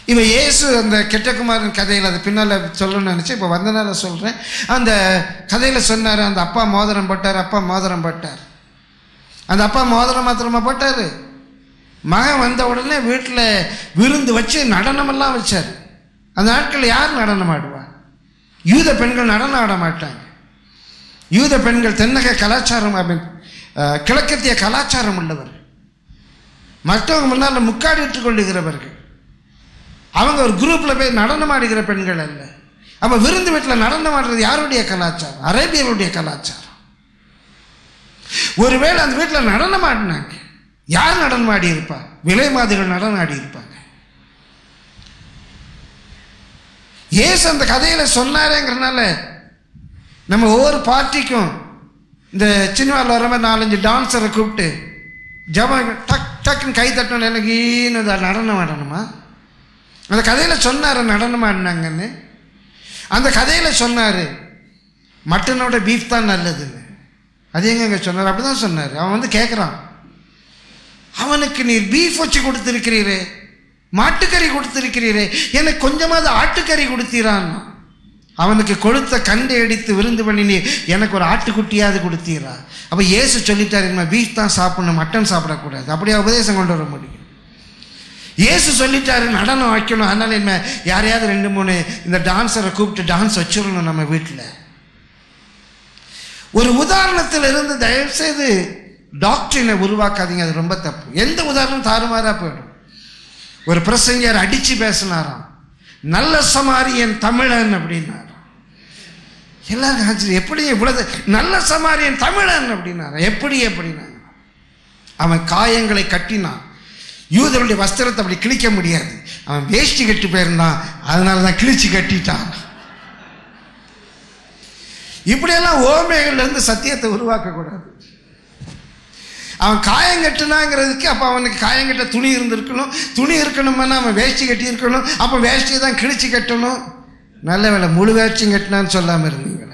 இப்போ இயேசு அந்த கெட்டகுமாரன் கதையில் அது பின்னால் சொல்லணும்னு நினச்சி இப்போ வந்தனால சொல்கிறேன். அந்த கதையில் சொன்னார், அந்த அப்பா மோதிரம் போட்டார், அப்பா மோதிரம் போட்டார். அந்த அப்பா மோதிரம் மாத்திரமா போட்டார். மகன் வந்த உடனே வீட்டில் விருந்து வச்சு நடனமெல்லாம் வச்சார். அந்த நாட்களில் யார் நடனம் ஆடுவா? யூத பெண்கள் நடனம் ஆட மாட்டாங்க. யூத பெண்கள் தென்னக கலாச்சாரம், கிழக்கத்திய கலாச்சாரம் உள்ளவர்கள், மற்றவங்க முன்னால் முக்காடிட்டு கொள்ளுகிறவர்கள். அவங்க ஒரு குரூப்பில் போய் நடனம் ஆடுகிற பெண்கள் அல்ல. அப்போ விருந்து வீட்டில் நடனம் ஆடுறது யாருடைய கலாச்சாரம்? அரேபியருடைய கலாச்சாரம். ஒருவேளை அந்த வீட்டில் நடனம் ஆடினாங்க, யார் நடனம் ஆடி இருப்பா? விலை மாதிரிகள் நடனம் ஆடி இருப்பாங்க. ஏசு அந்த கதையில் சொன்னாரேங்கிறனால நம்ம ஒவ்வொரு பார்ட்டிக்கும் இந்த சினிமாவில் வர மாதிரி 4-5 டான்ஸரை கூப்பிட்டு ஜபம் டக் டக்குன்னு கை தட்டணும், எனக்கு ஈன்னு நடனம் ஆடணுமா? அந்த கதையில் சொன்னார் நடனம் ஆடினாங்கன்னு. அந்த கதையில் சொன்னார் மட்டனோட பீஃப் தான் நல்லதுன்னு. அது எங்க சொன்னார்? அப்படி தான் சொன்னார். அவன் வந்து கேட்குறான், அவனுக்கு நீர் பீஃப் வச்சு கொடுத்துருக்கிறீரே, மாட்டுக்கறி கொடுத்துருக்கிறீரே, எனக்கு கொஞ்சமாவது ஆட்டுக்கறி கொடுத்தீரான். அவனுக்கு கொளுத்த கண்டை அடித்து விருந்து பண்ணி நீ எனக்கு ஒரு ஆட்டுக்குட்டியாவது கொடுத்தீரா? அப்போ இயேசு சொல்லிட்டார், இனிமேல் பீஃப் தான் சாப்பிடணும், மட்டன் சாப்பிடக்கூடாது. அப்படியே உபதேசம் கொண்டு வர முடியும். இயேசு சொல்லிட்டாரு நடனம் வைக்கணும், அதனால என்ன யாரையாவது 2-3 இந்த டான்ஸரை கூப்பிட்டு டான்ஸ் வச்சிடணும் நம்ம வீட்டில். ஒரு உதாரணத்தில் இருந்து தயவுசெய்து டாக்டரினை உருவாக்காதீங்க, அது ரொம்ப தப்பு. எந்த உதாரணம் தாறுமாறா போயிடும். ஒரு பிரசங்கர் அடிச்சு பேசினாராம், நல்ல சமாரியன் தமிழன் அப்படின்னாராம். எல்லாரும் ஆச்சரியம், எப்படி இவ்வளவு நல்ல சமாரியன் தமிழன் அப்படின்னாரா? எப்படி அப்படின்னாங்க. அவன் காயங்களை கட்டினான். யூதருடைய வஸ்திரத்தை அப்படி கிழிக்க முடியாது, அவன் வேஷ்டி கட்டி போயிருந்தான், அதனால தான் கிழிச்சு கட்டிட்டான். இப்படியெல்லாம் ஓமைகள்ல இருந்து சத்தியத்தை உருவாக்கக்கூடாது. அவன் காயங்கட்டுனாங்கிறதுக்கு அப்போ அவனுக்கு காயங்கட்ட துணி இருந்திருக்கணும், துணி இருக்கணும்னா அவன் வேஷ்டி கட்டி இருக்கணும், அப்போ வேஷ்டியை தான் கிழிச்சு கட்டணும். நல்ல வேலை முழு வேஷ்டியும் கட்டினான்னு சொல்லாமல் இருந்தீங்களா?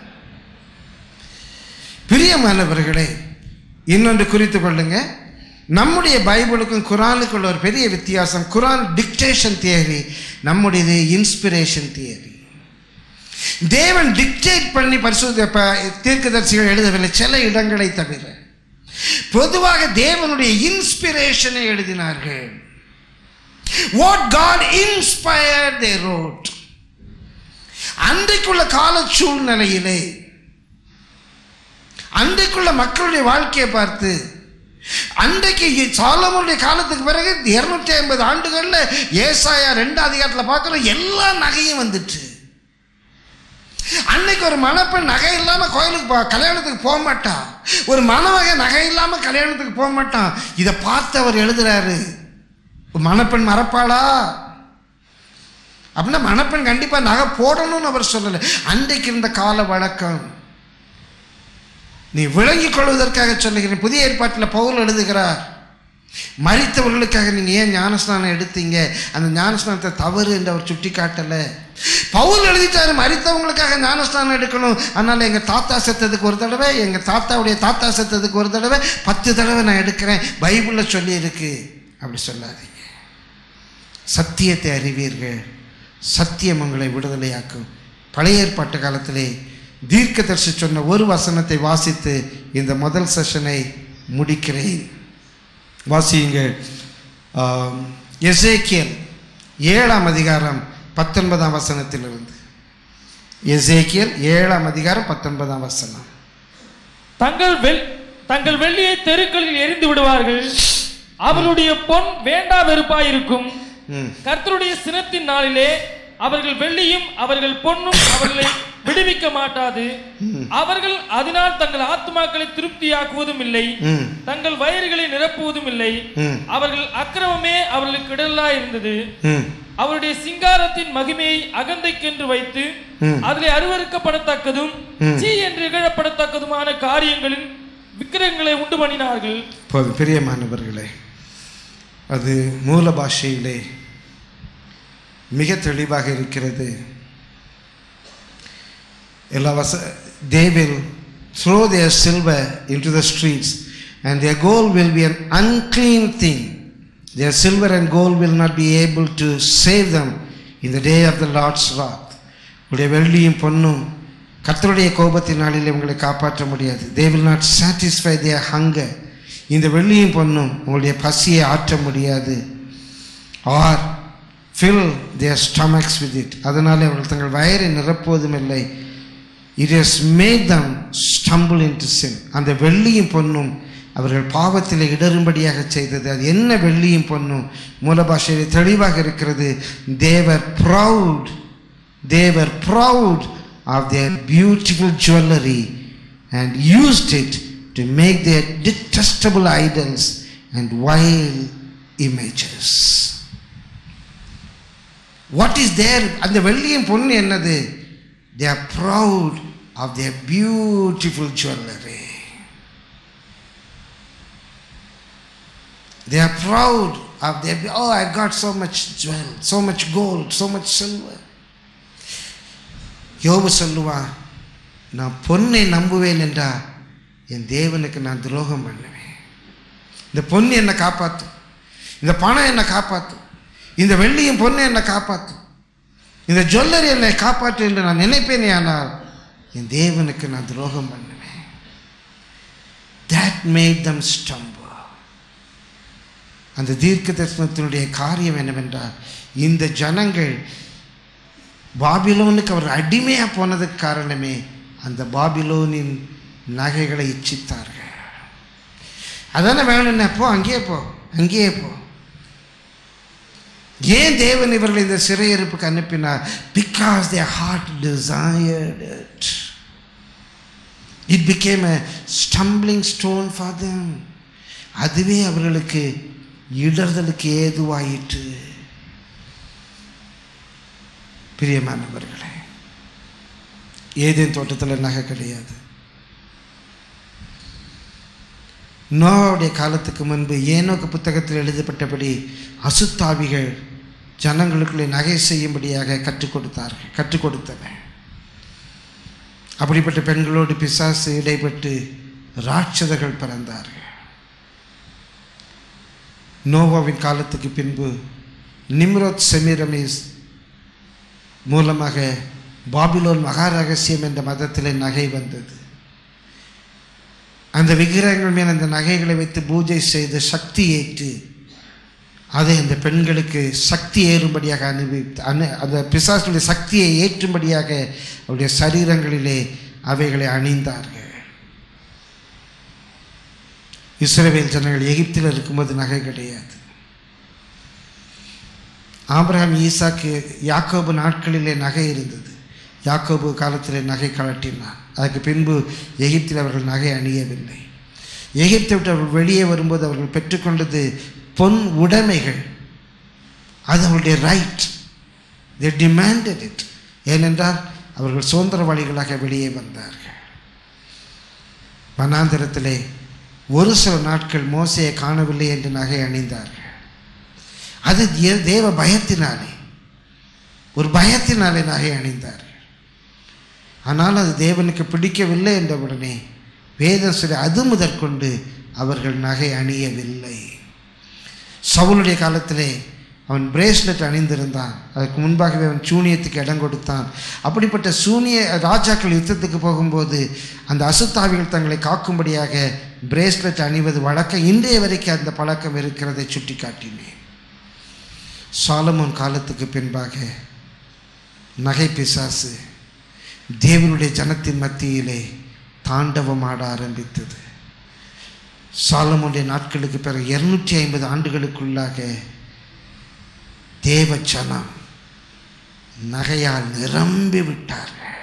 பிரியமானவர்களே, இன்னொன்று குறித்து கொள்ளுங்க, நம்முடைய பைபிளுக்கும் குரானுக்குள்ள ஒரு பெரிய வித்தியாசம். குரான் டிக்டேஷன் தியரி, நம்முடையது இன்ஸ்பிரேஷன் தியரி. தேவன் டிக்டேட் பண்ணி பரிசுத்த தீர்க்கதரிசிகள் எழுதவில்லை, சில இடங்களை தவிர. பொதுவாக தேவனுடைய இன்ஸ்பிரேஷனை எழுதினார்கள். What God inspired they wrote. அன்றைக்குள்ள கால சூழ்நிலையிலே, அன்றைக்குள்ள மக்களுடைய வாழ்க்கையை பார்த்து, அன்றைக்கு சாலமோனுடைய காலத்துக்கு பிறகு 250 ஆண்டுகள்ல ஏசாயா 2 அதிகாரத்தில் பார்க்கிறோம், எல்லா நகையும் வந்துட்டு. அன்னைக்கு ஒரு மணப்பெண் நகை இல்லாம கோயிலுக்கு கல்யாணத்துக்கு போக மாட்டான், ஒரு மணவகை நகை இல்லாம கல்யாணத்துக்கு போக மாட்டான். இதை பார்த்து அவர் எழுதுறாரு, மணப்பெண் மறப்பாளா அப்படின்னா மணப்பெண் கண்டிப்பா நகை போடணும்னு அவர் சொல்லலை. அன்றைக்கு இருந்த கால வழக்கம் நீ விளங்கிக் கொள்வதற்காக சொல்லுகிறேன். புதிய ஏற்பாட்டில் பவுல் எழுதுகிறார், மரித்தவர்களுக்காக நீங்க ஏன் ஞானஸ்நானம் எடுத்தீங்க, அந்த ஞானஸ்நானத்தை தவறு என்று அவர் சுட்டி காட்டலை. பவுல் எழுதிட்டாரு, மரித்தவங்களுக்காக ஞானஸ்நானம் எடுக்கணும், அதனால எங்க தாத்தா செத்ததுக்கு ஒரு தடவை, எங்க தாத்தாவுடைய தாத்தா செத்ததுக்கு ஒரு தடவை, 10 தடவை நான் எடுக்கிறேன், பைபிள்ல சொல்லி இருக்கு. அப்படி சொல்லாதீங்க. சத்தியத்தை அறிவீர்கள், சத்தியம் உங்களை விடுதலையாக்கும். பழைய ஏற்பாட்டு காலத்திலே தீர்க்கதரிசி சொன்ன ஒரு வசனத்தை வாசித்து இந்த முதல் செஷனை முடிக்கிறேன். வாசியுங்கள். எசேக்கியேல் 7ஆம் அதிகாரம் 19ஆம் வசனத்திலிருந்து. எசேக்கியேல் 7ஆம் அதிகாரம் 19ஆம் வசனம். தங்கள் வெள்ளியை தெருக்களில் எரிந்து விடுவார்கள், அவர்களுடைய பொன் வேண்டா வெறுப்பாயிருக்கும். கர்த்தருடைய சினத்தின் நாளிலே அவர்கள் வெள்ளியும் அவர்கள் பொன்னும் அவர்களை விடுவிக்க மாட்டாது. அவர்கள் அதனால் தங்கள் ஆத்மாக்களை திருப்தியாக்குவதும் இல்லை, தங்கள் வயிறுகளை நிரப்புவதும் இல்லை. அவர்கள் அக்கிரமமே அவர்களுக்கு இடலா இருந்தது. அவருடைய சிங்காரத்தின் மகிமையை அகந்தைக்கென்று வைத்து அதிலே அருவருக்கப்படத்தக்கதும் சீ என்று இகழப்படத்தக்கதுமான காரியங்களின் விக்கிரகங்களை உண்டு பண்ணினார்கள். பிரியமானவர்களே, அது மூல பாஷையிலே மிக தெளிவாக இருக்கிறது. They will throw their silver into the streets and their gold will be an unclean thing Their silver and gold will not be able to save them in the day of the Lord's wrath. உடைய வெள்ளியும் பொன்னும் கர்த்தருடைய கோபத்தின் நாளில் உங்களை காப்பாற்ற முடியாது. They will not satisfy their hunger. இந்த வெள்ளியும் பொன்னும் உங்களுடைய பசியை ஆற்ற முடியாது. Or fill their stomachs with it. அதனாலே அவர்கள் தங்கள் வயிறை நிரப்புவதும் இல்லை. It has made them stumble into sin. அந்த வெள்ளியும் பொன்னும் அவர்கள் பாவத்தில் இடரும்படியாக செய்தது. அது என்ன வெள்ளியும் பொன்னும்? மூல பாஷையில் தெளிவாக இருக்கிறது. They were proud of their beautiful jewelry and used it to make their detestable idols and vile images. What is there? அந்த வெள்ளியும் பொன்னு என்னது? They are proud of their beautiful jewelry. They are proud of their, oh, I got so much jewel, so much gold, so much silver. யோபு சொல்லுவான், நான் பொன்னை நம்புவேன் என்றா என் தேவனுக்கு நான் துரோகம் பண்ணுவேன். இந்த பொண்ணு என்னை காப்பாற்றும், இந்த பணம் என்னை காப்பாற்றும், இந்த வெள்ளியும் பொண்ணு என்னை காப்பாற்றும், இந்த ஜுவல்லரி என்னை காப்பாற்று என்று நான் நினைப்பேனே, ஆனால் என் தேவனுக்கு நான் துரோகம் பண்ணுவேன். That made them stumble. அந்த தீர்க்க தரிசனத்தினுடைய காரியம் என்னவென்றால், இந்த ஜனங்கள் பாபிலோனுக்கு அவர் அடிமையாக போனதுக்கு காரணமே அந்த பாபிலோனின் நகைகளை இச்சித்தார்கள். அதான வேணும்னா போ, அங்கேயே போ, அங்கேயே போ. ஏன் தேவன் இவர்கள் இந்த சிறையிருப்புக்கு அனுப்பினார்? Because their heart desired it. It became a stumbling stone for them. அதுவே அவர்களுக்கு இடர்தலுக்கு ஏதுவாயிற்று. பிரியமானவர்களே, ஏதேன் தோட்டத்தில் நகை கிடையாது. நோவாவுடைய காலத்துக்கு முன்பு ஏனோக்கு புத்தகத்தில் எழுதப்பட்டபடி அசுத்தாவிகள் ஜனங்களுக்குள்ளே நகை செய்யும்படியாக கற்றுக் கொடுத்தன. அப்படிப்பட்ட பெண்களோடு பிசாசு இடைப்பட்டு ராட்சதர்கள் பிறந்தார்கள். நோவாவின் காலத்துக்கு பின்பு நிம்ரோத் செமிரமீஸ் மூலமாக பாபிலோன் மகா ரகசியம் என்ற மதத்தில் நகை வந்தது. அந்த விக்கிரகங்கள் மேல் அந்த நகைகளை வைத்து பூஜை செய்து சக்தி ஏற்று அதை அந்த பெண்களுக்கு சக்தி ஏறும்படியாக அந்த பிசாசுடைய சக்தியை ஏற்றும்படியாக அவருடைய சரீரங்களிலே அவைகளை அணிந்தார்கள். இஸ்ரவேல் ஜனங்கள் எகிப்தில் இருக்கும்போது நகை கிடையாது. ஆபிரகாம், ஈசாக்கு, யாக்கோபு நாட்களிலே நகை இருந்தது. யாக்கோபு காலத்தில் நகை கழட்டினார். அதுக்கு பின்பு எகிப்தில் அவர்கள் நகை அணியவில்லை. எகிப்தை விட்டு அவர்கள் வெளியே வரும்போது அவர்கள் பெற்றுக்கொண்டது பொன் உடைமைகள். அது அவருடைய ரைட். they demanded it. ஏனென்றால் அவர்கள் சுதந்திரவாளிகளாக வெளியே வந்தார்கள். வனாந்திரத்திலே ஒரு சில நாட்கள் மோசையை காணவில்லை என்று நகை அணிந்தார்கள். அது தேவ பயத்தினாலே, ஒரு பயத்தினாலே நகை அணிந்தார்கள். ஆனால் அது தேவனுக்கு பிடிக்கவில்லை என்றவுடனே வேதம் சொல்லி அது முதற்கொண்டு அவர்கள் நகை அணியவில்லை. சவுலுடைய காலத்திலே அவன் பிரேஸ்லெட் அணிந்திருந்தான். அதுக்கு முன்பாகவே அவன் சூனியத்துக்கு இடம் கொடுத்தான். அப்படிப்பட்ட சூனிய ராஜாக்கள் யுத்தத்துக்கு போகும்போது அந்த அசுத்தாவிகள் தங்களை காக்கும்படியாக பிரேஸ்லெட் அணிவது வழக்கம். இன்றைய வரைக்கும் அந்த பழக்கம் இருக்கிறதை சுட்டி காட்டினேன். சாலமோன் காலத்துக்கு பின்பாக நகை பிசாசு தேவனுடைய ஜனத்தின் மத்தியிலே தாண்டவம் ஆட ஆரம்பித்தது. சாலமோனுடைய நாட்களுக்கு பிறகு 250 ஆண்டுகளுக்குள்ளாக தேவ ஜனம் நகையால் நிரம்பி விட்டார்கள்.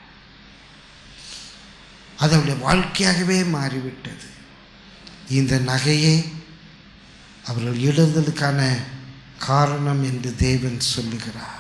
அதனுடைய வாழ்க்கையாகவே மாறிவிட்டது. இந்த நகையே அவர்கள் இடறுதலுக்கான காரணம் என்று தேவன் சொல்லுகிறார்.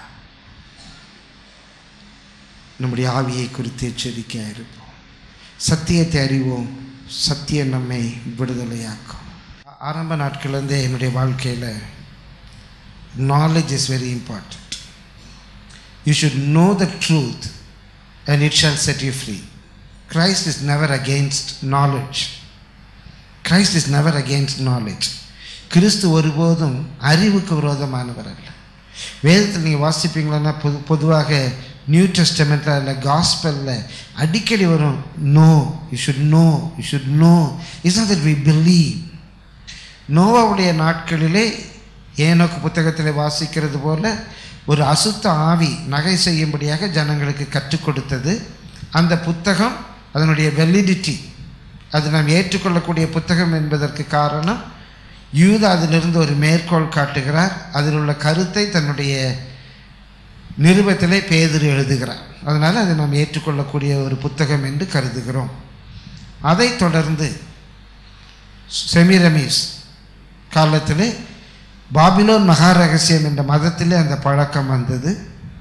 நம்முடைய ஆவியை குறித்து எச்சரிக்கையாக இருப்போம். சத்தியத்தை அறிவோம். சத்தியம் நம்மை விடுதலையாக்கும். ஆரம்ப நாட்கள்லேருந்தே என்னுடைய வாழ்க்கையில் knowledge is very important. You should know the truth and it shall set you free. Christ is never against knowledge. Christ is never against knowledge. கிறிஸ்து ஒருபோதும் அறிவுக்கு விரோதமானவர் அல்ல. வேதத்தில் நீங்கள் வாசிப்பீங்களா, பொதுவாக நியூ டெஸ்டமெண்ட்டில் இல்லை காஸ்பலில் அடிக்கடி வரும், no you should know, you should know. It's not that we believe. நோவாவுடைய நாட்களிலே ஏனோக்கு புத்தகத்தில் வாசிக்கிறது போல ஒரு அசுத்த ஆவி நகை செய்யும்படியாக ஜனங்களுக்கு கற்றுக் கொடுத்தது. அந்த புத்தகம் அதனுடைய வெலிடிட்டி, அது நாம் ஏற்றுக்கொள்ளக்கூடிய புத்தகம் என்பதற்கு காரணம் யூதா அதிலிருந்து ஒரு மேற்கோள் காட்டுகிறார். அதில் உள்ள கருத்தை தன்னுடைய நிருபத்திலே பேதுரு எழுதுகிறார். அதனால் அதை நாம் ஏற்றுக்கொள்ளக்கூடிய ஒரு புத்தகம் என்று கருதுகிறோம். அதைத் தொடர்ந்து செமிரமீஸ் காலத்திலே பாபிலோன் மகாரகசியம் என்ற மதத்திலே அந்த பழக்கம் வந்தது.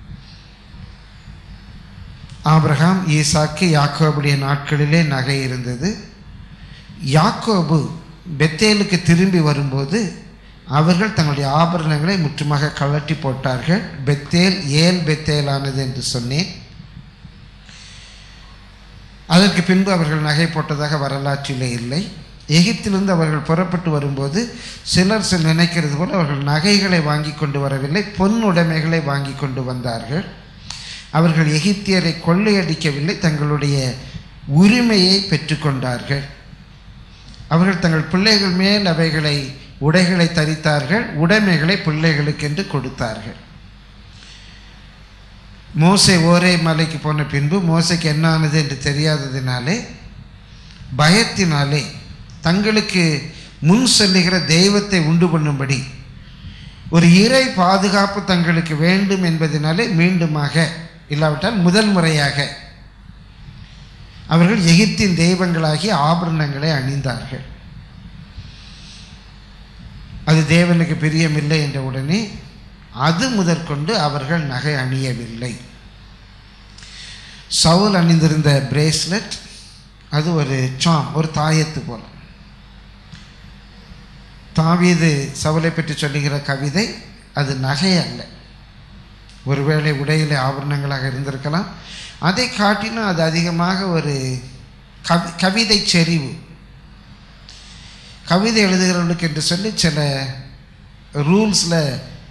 ஆபிரகாம், ஈசாக்கு, யாக்கோபுடைய நாட்களிலே நகை இருந்தது. யாக்கோபு பெத்தேலுக்கு திரும்பி வரும்போது அவர்கள் தங்களுடைய ஆபரணங்களை முற்றுமாக கழட்டி போட்டார்கள். பெத்தேல் ஏல் பெத்தேலானது என்று சொன்னேன். அதற்கு பின்பு அவர்கள் நகை போட்டதாக வரலாற்றிலே இல்லை. எகிப்திலிருந்து அவர்கள் புறப்பட்டு வரும்போது சிலர் நினைக்கிறது போல் அவர்கள் நகைகளை வாங்கி கொண்டு வரவில்லை, பொன் உடைமைகளை வாங்கி கொண்டு வந்தார்கள். அவர்கள் எகிப்தியரை கொள்ளையடிக்கவில்லை, தங்களுடைய உரிமையை பெற்றுக்கொண்டார்கள். அவர்கள் தங்கள் பிள்ளைகள் மேல் அவைகளை உடைகளை தரித்தார்கள், உடைமைகளை பிள்ளைகளுக்கென்று கொடுத்தார்கள். மோசே ஓரே மலைக்கு போன பின்பு மோசைக்கு என்ன ஆனது என்று தெரியாததினாலே, பயத்தினாலே தங்களுக்கு முன் செல்லுகிற தெய்வத்தை உண்டு பண்ணும்படி ஒரு இறை பாதுகாப்பு தங்களுக்கு வேண்டும் என்பதனாலே மீண்டுமாக, இல்லாவிட்டால் முதல் முறையாக அவர்கள் எகிப்தின் தெய்வங்களாகிய ஆபரணங்களை அணிந்தார்கள். அது தேவனுக்கு பிரியமில்லை என்ற உடனே அது முதற்கொண்டு அவர்கள் நகை அணியவில்லை. சவுல் அணிந்திருந்த பிரேஸ்லெட் அது ஒரு சாம், ஒரு தாயத்து போல. தாவீது சவுலை பற்றி சொல்லுகிற கவிதை அது நகை அல்ல, ஒருவேளை உடையிலே ஆபரணங்களாக இருந்திருக்கலாம். அதை காட்டிலும் அது அதிகமாக ஒரு கவிதை செறிவு. கவிதை எழுதுகிறவர்களுக்கு என்று சொல்லி சில ரூல்ஸில்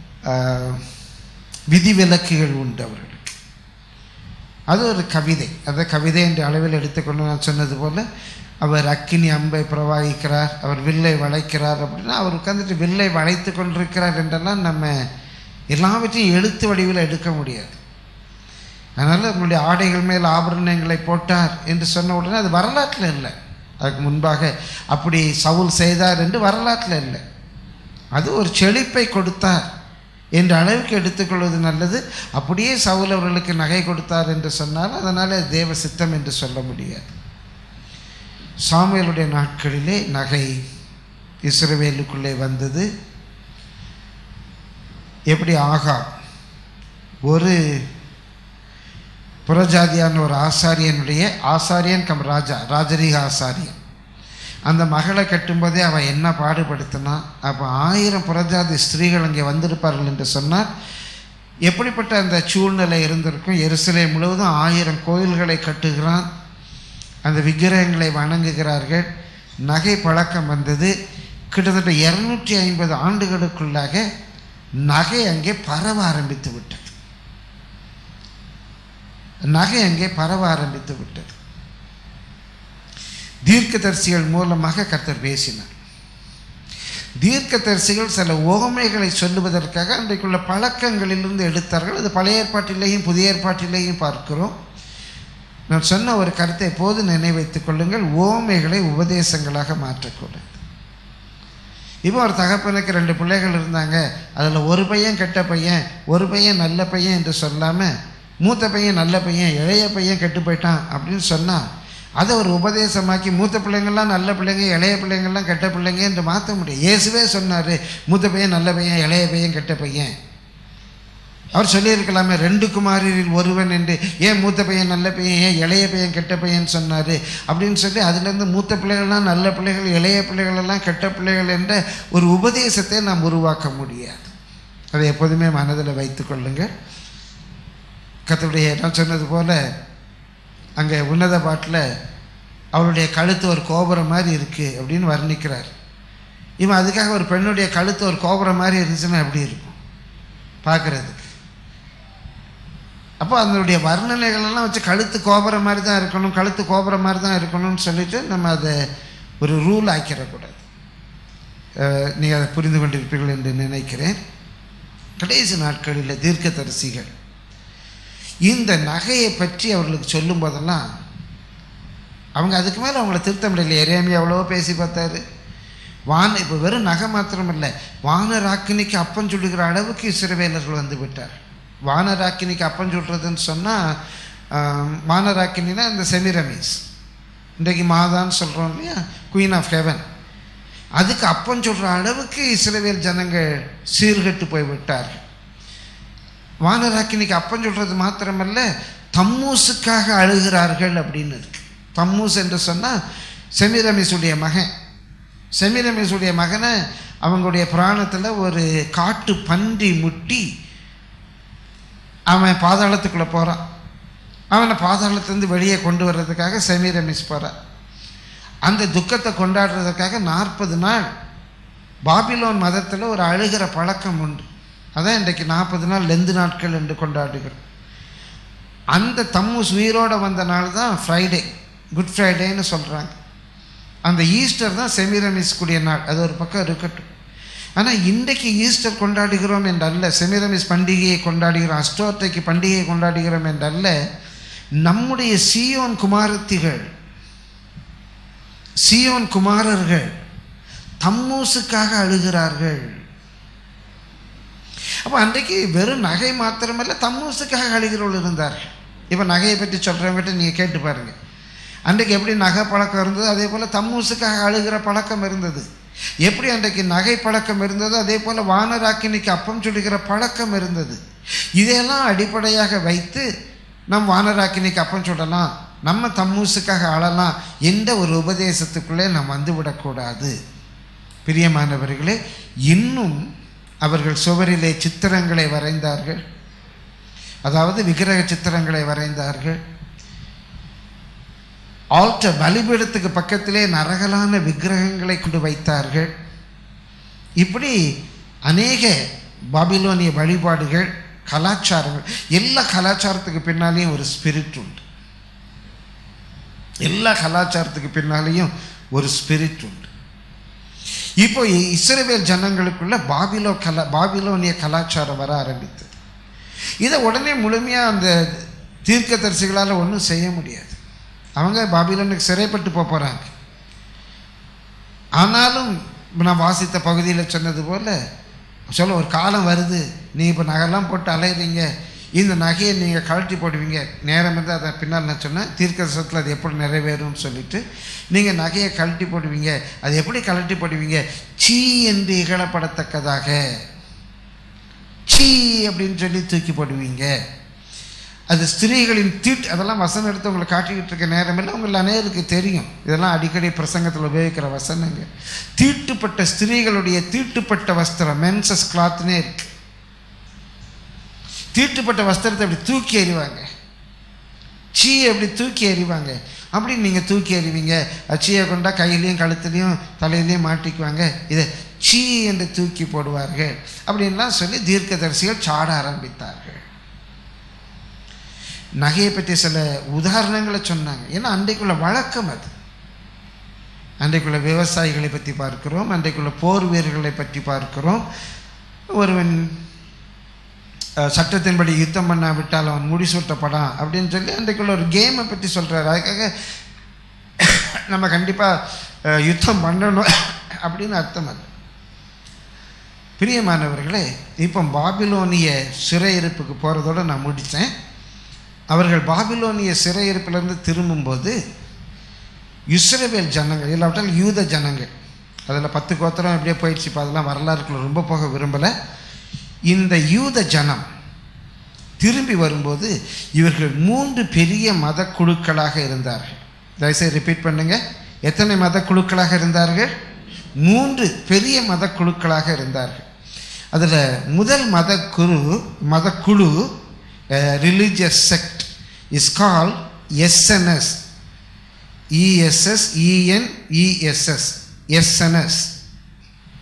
விதிவிலக்குகள் உண்டு அவர்களுக்கு. அது ஒரு கவிதை. அந்த கவிதை என்ற அளவில் எடுத்துக்கொண்டு நான் சொன்னது போல், அவர் அக்கினி அம்பை பிரவாகிக்கிறார், அவர் வில்லை வளைக்கிறார் அப்படின்னா அவர் உட்காந்துட்டு வில்லை வளைத்து கொண்டிருக்கிறார் என்றெல்லாம் நம்ம எல்லாவற்றையும் எழுத்து வடிவில் எடுக்க முடியாது. அதனால் உங்களுடைய ஆடைகள் மேல் ஆபரணங்களை போட்டார் என்று சொன்ன உடனே அது வரலாற்றில் இல்லை. அதுக்கு முன்பாக அப்படி சவுல் செய்தார் என்று வரலாற்றில் இல்லை. அது ஒரு செழிப்பை கொடுத்தார் என்ற அளவுக்கு எடுத்துக்கொள்வது நல்லது. அப்படியே சவுல் அவர்களுக்கு நகை கொடுத்தார் என்று சொன்னால் அதனால் தேவ சித்தம் என்று சொல்ல முடியாது. சாமுவேலுடைய நாட்களிலே நகை இஸ்ரவேலுக்குள்ளே வந்தது. எப்படி ஆகாப் ஒரு புறஜாதியான ஒரு ஆசாரியன் கம் ராஜரீக ஆசாரியன், அந்த மகளை கட்டும்போதே அவன் என்ன பாடுபடுத்தினான். அப்போ 1000 புறஜாதி ஸ்திரீகள் அங்கே வந்திருப்பார்கள் என்று சொன்னால் எப்படிப்பட்ட அந்த சூழ்நிலை இருந்திருக்கும். எருசலேம் முழுவதும் 1000 கோயில்களை கட்டுகிறான், அந்த விக்கிரகங்களை வணங்குகிறார்கள். நகை பழக்கம் வந்தது. கிட்டத்தட்ட 250 ஆண்டுகளுக்குள்ளாக நகை அங்கே பரவ ஆரம்பித்து விட்டது. தீர்க்கதரிசிகள் மூலமாக கர்த்தர் பேசினார். தீர்க்கதரிசிகள் சில உவமைகளை சொல்லுவதற்காக அன்றைக்குள்ள பழக்கங்களிலிருந்து எடுத்தார்கள். அது பழைய ஏற்பாட்டிலேயும் புதிய ஏற்பாட்டிலேயும் பார்க்கிறோம். நான் சொன்ன ஒரு கருத்தை எப்போது நினைவைத்துக் கொள்ளுங்கள், உவமைகளை உபதேசங்களாக மாற்றக்கூடாது. இப்போ ஒரு தகப்பனுக்கு 2 பிள்ளைகள் இருந்தாங்க, அதில் ஒரு பையன் கெட்ட பையன், ஒரு பையன் நல்ல பையன் என்று சொல்லாமல் மூத்த பையன் நல்ல பையன், இளைய பையன் கெட்டு போயிட்டான் அப்படின்னு சொன்னால் அதை ஒரு உபதேசமாக்கி மூத்த பிள்ளைங்கள்லாம் நல்ல பிள்ளைங்க, இளைய பிள்ளைங்கள்லாம் கெட்ட பிள்ளைங்க என்று மாற்ற முடியும். இயேசுவே சொன்னார், மூத்த பையன் நல்ல பையன், இளைய பையன் கெட்ட பையன். அவர் சொல்லியிருக்கலாமே 2 குமாரரில் ஒருவன் என்று. ஏன் மூத்த பையன் நல்ல பையன், ஏன் இளைய பையன் கெட்ட பையன் சொன்னார் அப்படின்னு சொல்லி அதுலேருந்து மூத்த பிள்ளைகள்லாம் நல்ல பிள்ளைகள், இளைய பிள்ளைகளெல்லாம் கெட்ட பிள்ளைகள் என்ற ஒரு உபதேசத்தை நாம் உருவாக்க முடியாது. அதை எப்போதுமே மனதில் வைத்து கொள்ளுங்கள். கர்த்தருடைய நான் சொன்னது போல் அங்கே உன்னத பாட்டில் அவருடைய கழுத்து ஒரு கோபுரம் மாதிரி இருக்குது அப்படின்னு வர்ணிக்கிறார். இவன் அதுக்காக ஒரு பெண்ணுடைய கழுத்து ஒரு கோபுரம் மாதிரி இருந்துச்சுன்னா எப்படி இருக்கும் பார்க்குறதுக்கு? அப்போ அதனுடைய வர்ணனைகளெல்லாம் வச்சு கழுத்து கோபுரம் மாதிரி தான் இருக்கணும், கழுத்து கோபுரம் மாதிரி தான் இருக்கணும்னு சொல்லிட்டு நம்ம அதை ஒரு ரூல் ஆக்கிடக்கூடாது. நீங்கள் அதை புரிந்து கொண்டிருப்பீர்கள் என்று நினைக்கிறேன். கடைசி நாட்களில் தீர்க்கதரிசிகள் இந்த நகையை பற்றி அவர்களுக்கு சொல்லும் போதெல்லாம் அவங்க அதுக்கு மேலே அவங்கள திருத்த முடியல. எரேமியா எவ்வளோ பேசி பார்த்தாரு. இப்போ வெறும் நகை மாத்திரம் இல்லை, வானராக்கினிக்கு அப்பம் சுடுகிற அளவுக்கு இஸ்ரவேலர்கள் வந்து விட்டார். வானராக்கினிக்கு அப்பம் சுடுறதுன்னு சொன்னால், வானராக்கினா இந்த செமிரமீஸ், இன்றைக்கு மாதான்னு சொல்கிறோம் இல்லையா, குயின் ஆஃப் ஹெவன், அதுக்கு அப்பம் சொல்கிற அளவுக்கு இஸ்ரவேல் ஜனங்கள் சீர்கட்டு போய் விட்டார்கள். வானராக்கினிக்கு அப்பம் சொல்கிறது மாத்திரமல்ல, தம்மூசுக்காக அழுகிறார்கள் அப்படின்னு இருக்கு. தம்மூஸ் என்று சொன்னால் செமிரமீஸுடைய மகன். செமிரமீஸுடைய மகனை அவங்களுடைய புராணத்தில் ஒரு காட்டு பன்றி முட்டி அவன் பாதாளத்துக்குள்ளே போகிறான். அவனை பாதாளத்துலேருந்து வெளியே கொண்டு வர்றதுக்காக செமிரமீஸ் போகிறான். அந்த துக்கத்தை கொண்டாடுறதுக்காக 40 நாள் பாபிலோன் மதத்தில் ஒரு அழுகிற பழக்கம் உண்டு. அதான் இன்றைக்கு 40 நாள் லெந்து நாட்கள் என்று கொண்டாடுகிறோம். அந்த தம்மூஸ் உயிரோடு வந்த நாள் தான் ஃப்ரைடே, குட் ஃப்ரைடேன்னு சொல்கிறாங்க. அந்த ஈஸ்டர் தான் செமிரமீஸ்க்குரிய நாள். அது ஒரு பக்கம் இருக்கட்டும். ஆனால் இன்றைக்கு ஈஸ்டர் கொண்டாடுகிறோம் என்றல்ல, செமிரமீஸ் பண்டிகையை கொண்டாடுகிறோம், அஸ்டோர்த்தைக்கு பண்டிகையை கொண்டாடுகிறோம் என்றல்ல, நம்முடைய சீயோன் குமாரத்திகள், சீயோன் குமாரர்கள் தம்மூசுக்காக அழுகிறார்கள். அப்போ அன்றைக்கு வெறும் நகை மாத்திரமல்ல, தம்மூசுக்காக அழுகிறவர்கள் இருந்தார்கள். இப்போ நகையை பற்றி சொல்கிறவங்கிட்ட நீங்கள் கேட்டு பாருங்கள். அன்றைக்கு எப்படி நகை பழக்கம் இருந்தது, அதே போல் தம்மூசுக்காக அழுகிற பழக்கம் இருந்தது. எப்படி அன்றைக்கு நகை பழக்கம் இருந்ததோ அதே போல் வானராக்கினிக்கு அப்பம் சுடுகிற பழக்கம் இருந்தது. இதையெல்லாம் அடிப்படையாக வைத்து நம் வானராக்கினிக்கு அப்பம் சுடலாம், நம்ம தம்மூசுக்காக அழலாம் என்ற ஒரு உபதேசத்துக்குள்ளே நாம் வந்துவிடக்கூடாது. பிரியமானவர்களே, இன்னும் அவர்கள் சுவரிலே சித்திரங்களை வரைந்தார்கள், அதாவது விக்கிரக சித்திரங்களை வரைந்தார்கள். ஆல்டர் பலிபீடத்துக்கு பக்கத்திலே நரகலான விக்கிரகங்களை கொண்டு வைத்தார்கள். இப்படி அநேக பாபிலோனிய வழிபாடுகள், கலாச்சாரங்கள், எல்லா கலாச்சாரத்துக்கு பின்னாலேயும் ஒரு ஸ்பிரிட் உண்டு. எல்லா கலாச்சாரத்துக்கு பின்னாலேயும் ஒரு ஸ்பிரிட் உண்டு. இப்போ இஸ்ரவேல் ஜனங்களுக்குள்ள பாபிலோனிய கலாச்சாரம் வர ஆரம்பித்தது. இதை உடனே முழுமையாக அந்த தீர்க்கதரிசிகளால் ஒன்றும் செய்ய முடியாது. அவங்க பாபிலோனுக்கு சிறைப்பட்டு போகிறாங்க. ஆனாலும் நான் வாசித்த பகுதியில் சொன்னது போல் சொல்ல ஒரு காலம் வருது, நீங்கள் இப்போ நகைலாம் போட்டு அலையிறீங்க, இந்த நகையை நீங்கள் கழட்டி போடுவீங்க. நேரம் வந்து அதை பின்னால் நான் சொன்னேன், தீர்க்கதரிசனத்தில் அது எப்படி நிறைவேறும்னு சொல்லிட்டு நீங்கள் நகையை கழட்டி போடுவீங்க. அது எப்படி கழட்டி போடுவீங்க? சீ என்று இகழப்படத்தக்கதாக, சீ அப்படின்னு சொல்லி தூக்கி போடுவீங்க. அது ஸ்திரீகளின் தீட்டு, அதெல்லாம் வசனம் எடுத்து உங்களை காட்டிக்கிட்டு இருக்க நேரமில்லை, உங்களை அநேருக்கு தெரியும். இதெல்லாம் அடிக்கடி பிரசங்கத்தில் உபயோகிக்கிற வசனங்க. தீட்டுப்பட்ட ஸ்திரீகளுடைய தீட்டுப்பட்ட வஸ்திரம், மென்சஸ் கிளாத்னே இருக்கு. தீட்டுப்பட்ட வஸ்திரத்தை அப்படி தூக்கி எறிவாங்க, சீ அப்படி தூக்கி எறிவாங்க. அப்படி நீங்கள் தூக்கி எறிவீங்க, சீயை கொண்டா கையிலையும் கழுத்துலையும் தலையிலையும் மாட்டிக்குவாங்க, இதை சீ என்று தூக்கி போடுவார்கள் அப்படின்லாம் சொல்லி தீர்க்கதரிசிகள் சாட ஆரம்பித்தார்கள். நகையை பற்றி சில உதாரணங்களை சொன்னாங்க. ஏன்னா அன்றைக்குள்ள வழக்கம் அது. அன்றைக்குள்ள விவசாயிகளை பற்றி பார்க்கிறோம், அன்றைக்குள்ள போர் வீரர்களை பற்றி பார்க்கிறோம். ஒருவன் சட்டத்தின்படி யுத்தம் பண்ணாவிட்டால் அவன் முடிசூட்டப்படான் அப்படின்னு சொல்லி அன்றைக்குள்ள ஒரு கேமை பற்றி சொல்கிறார். அதுக்காக நம்ம கண்டிப்பாக யுத்தம் பண்ணணும் அப்படின்னு அர்த்தம் அது. பிரியமானவர்களே, இப்போ பாபிலோனிய சிறையிருப்புக்கு போகிறதோடு நான் முடித்தேன். அவர்கள் பாபிலோனிய சிறையிருப்பிலிருந்து திரும்பும்போது இஸ்ரவேல் ஜனங்கள், இல்லாவிட்டால் யூத ஜனங்கள், அதில் 10 கோத்திரம் எப்படியே போயிடுச்சு. இப்போ அதெல்லாம் வரலாறுக்குள்ள ரொம்ப போக விரும்பலை. இந்த யூத ஜனம் திரும்பி வரும்போது இவர்கள் 3 பெரிய மத குழுக்களாக இருந்தார்கள். தயவுசெய்து ரிப்பீட் பண்ணுங்க, எத்தனை மத குழுக்களாக இருந்தார்கள்? 3 பெரிய மத குழுக்களாக இருந்தார்கள். அதில் முதல் மதக்குழு religious sect is called Essenes, ESSENESS, Essenes.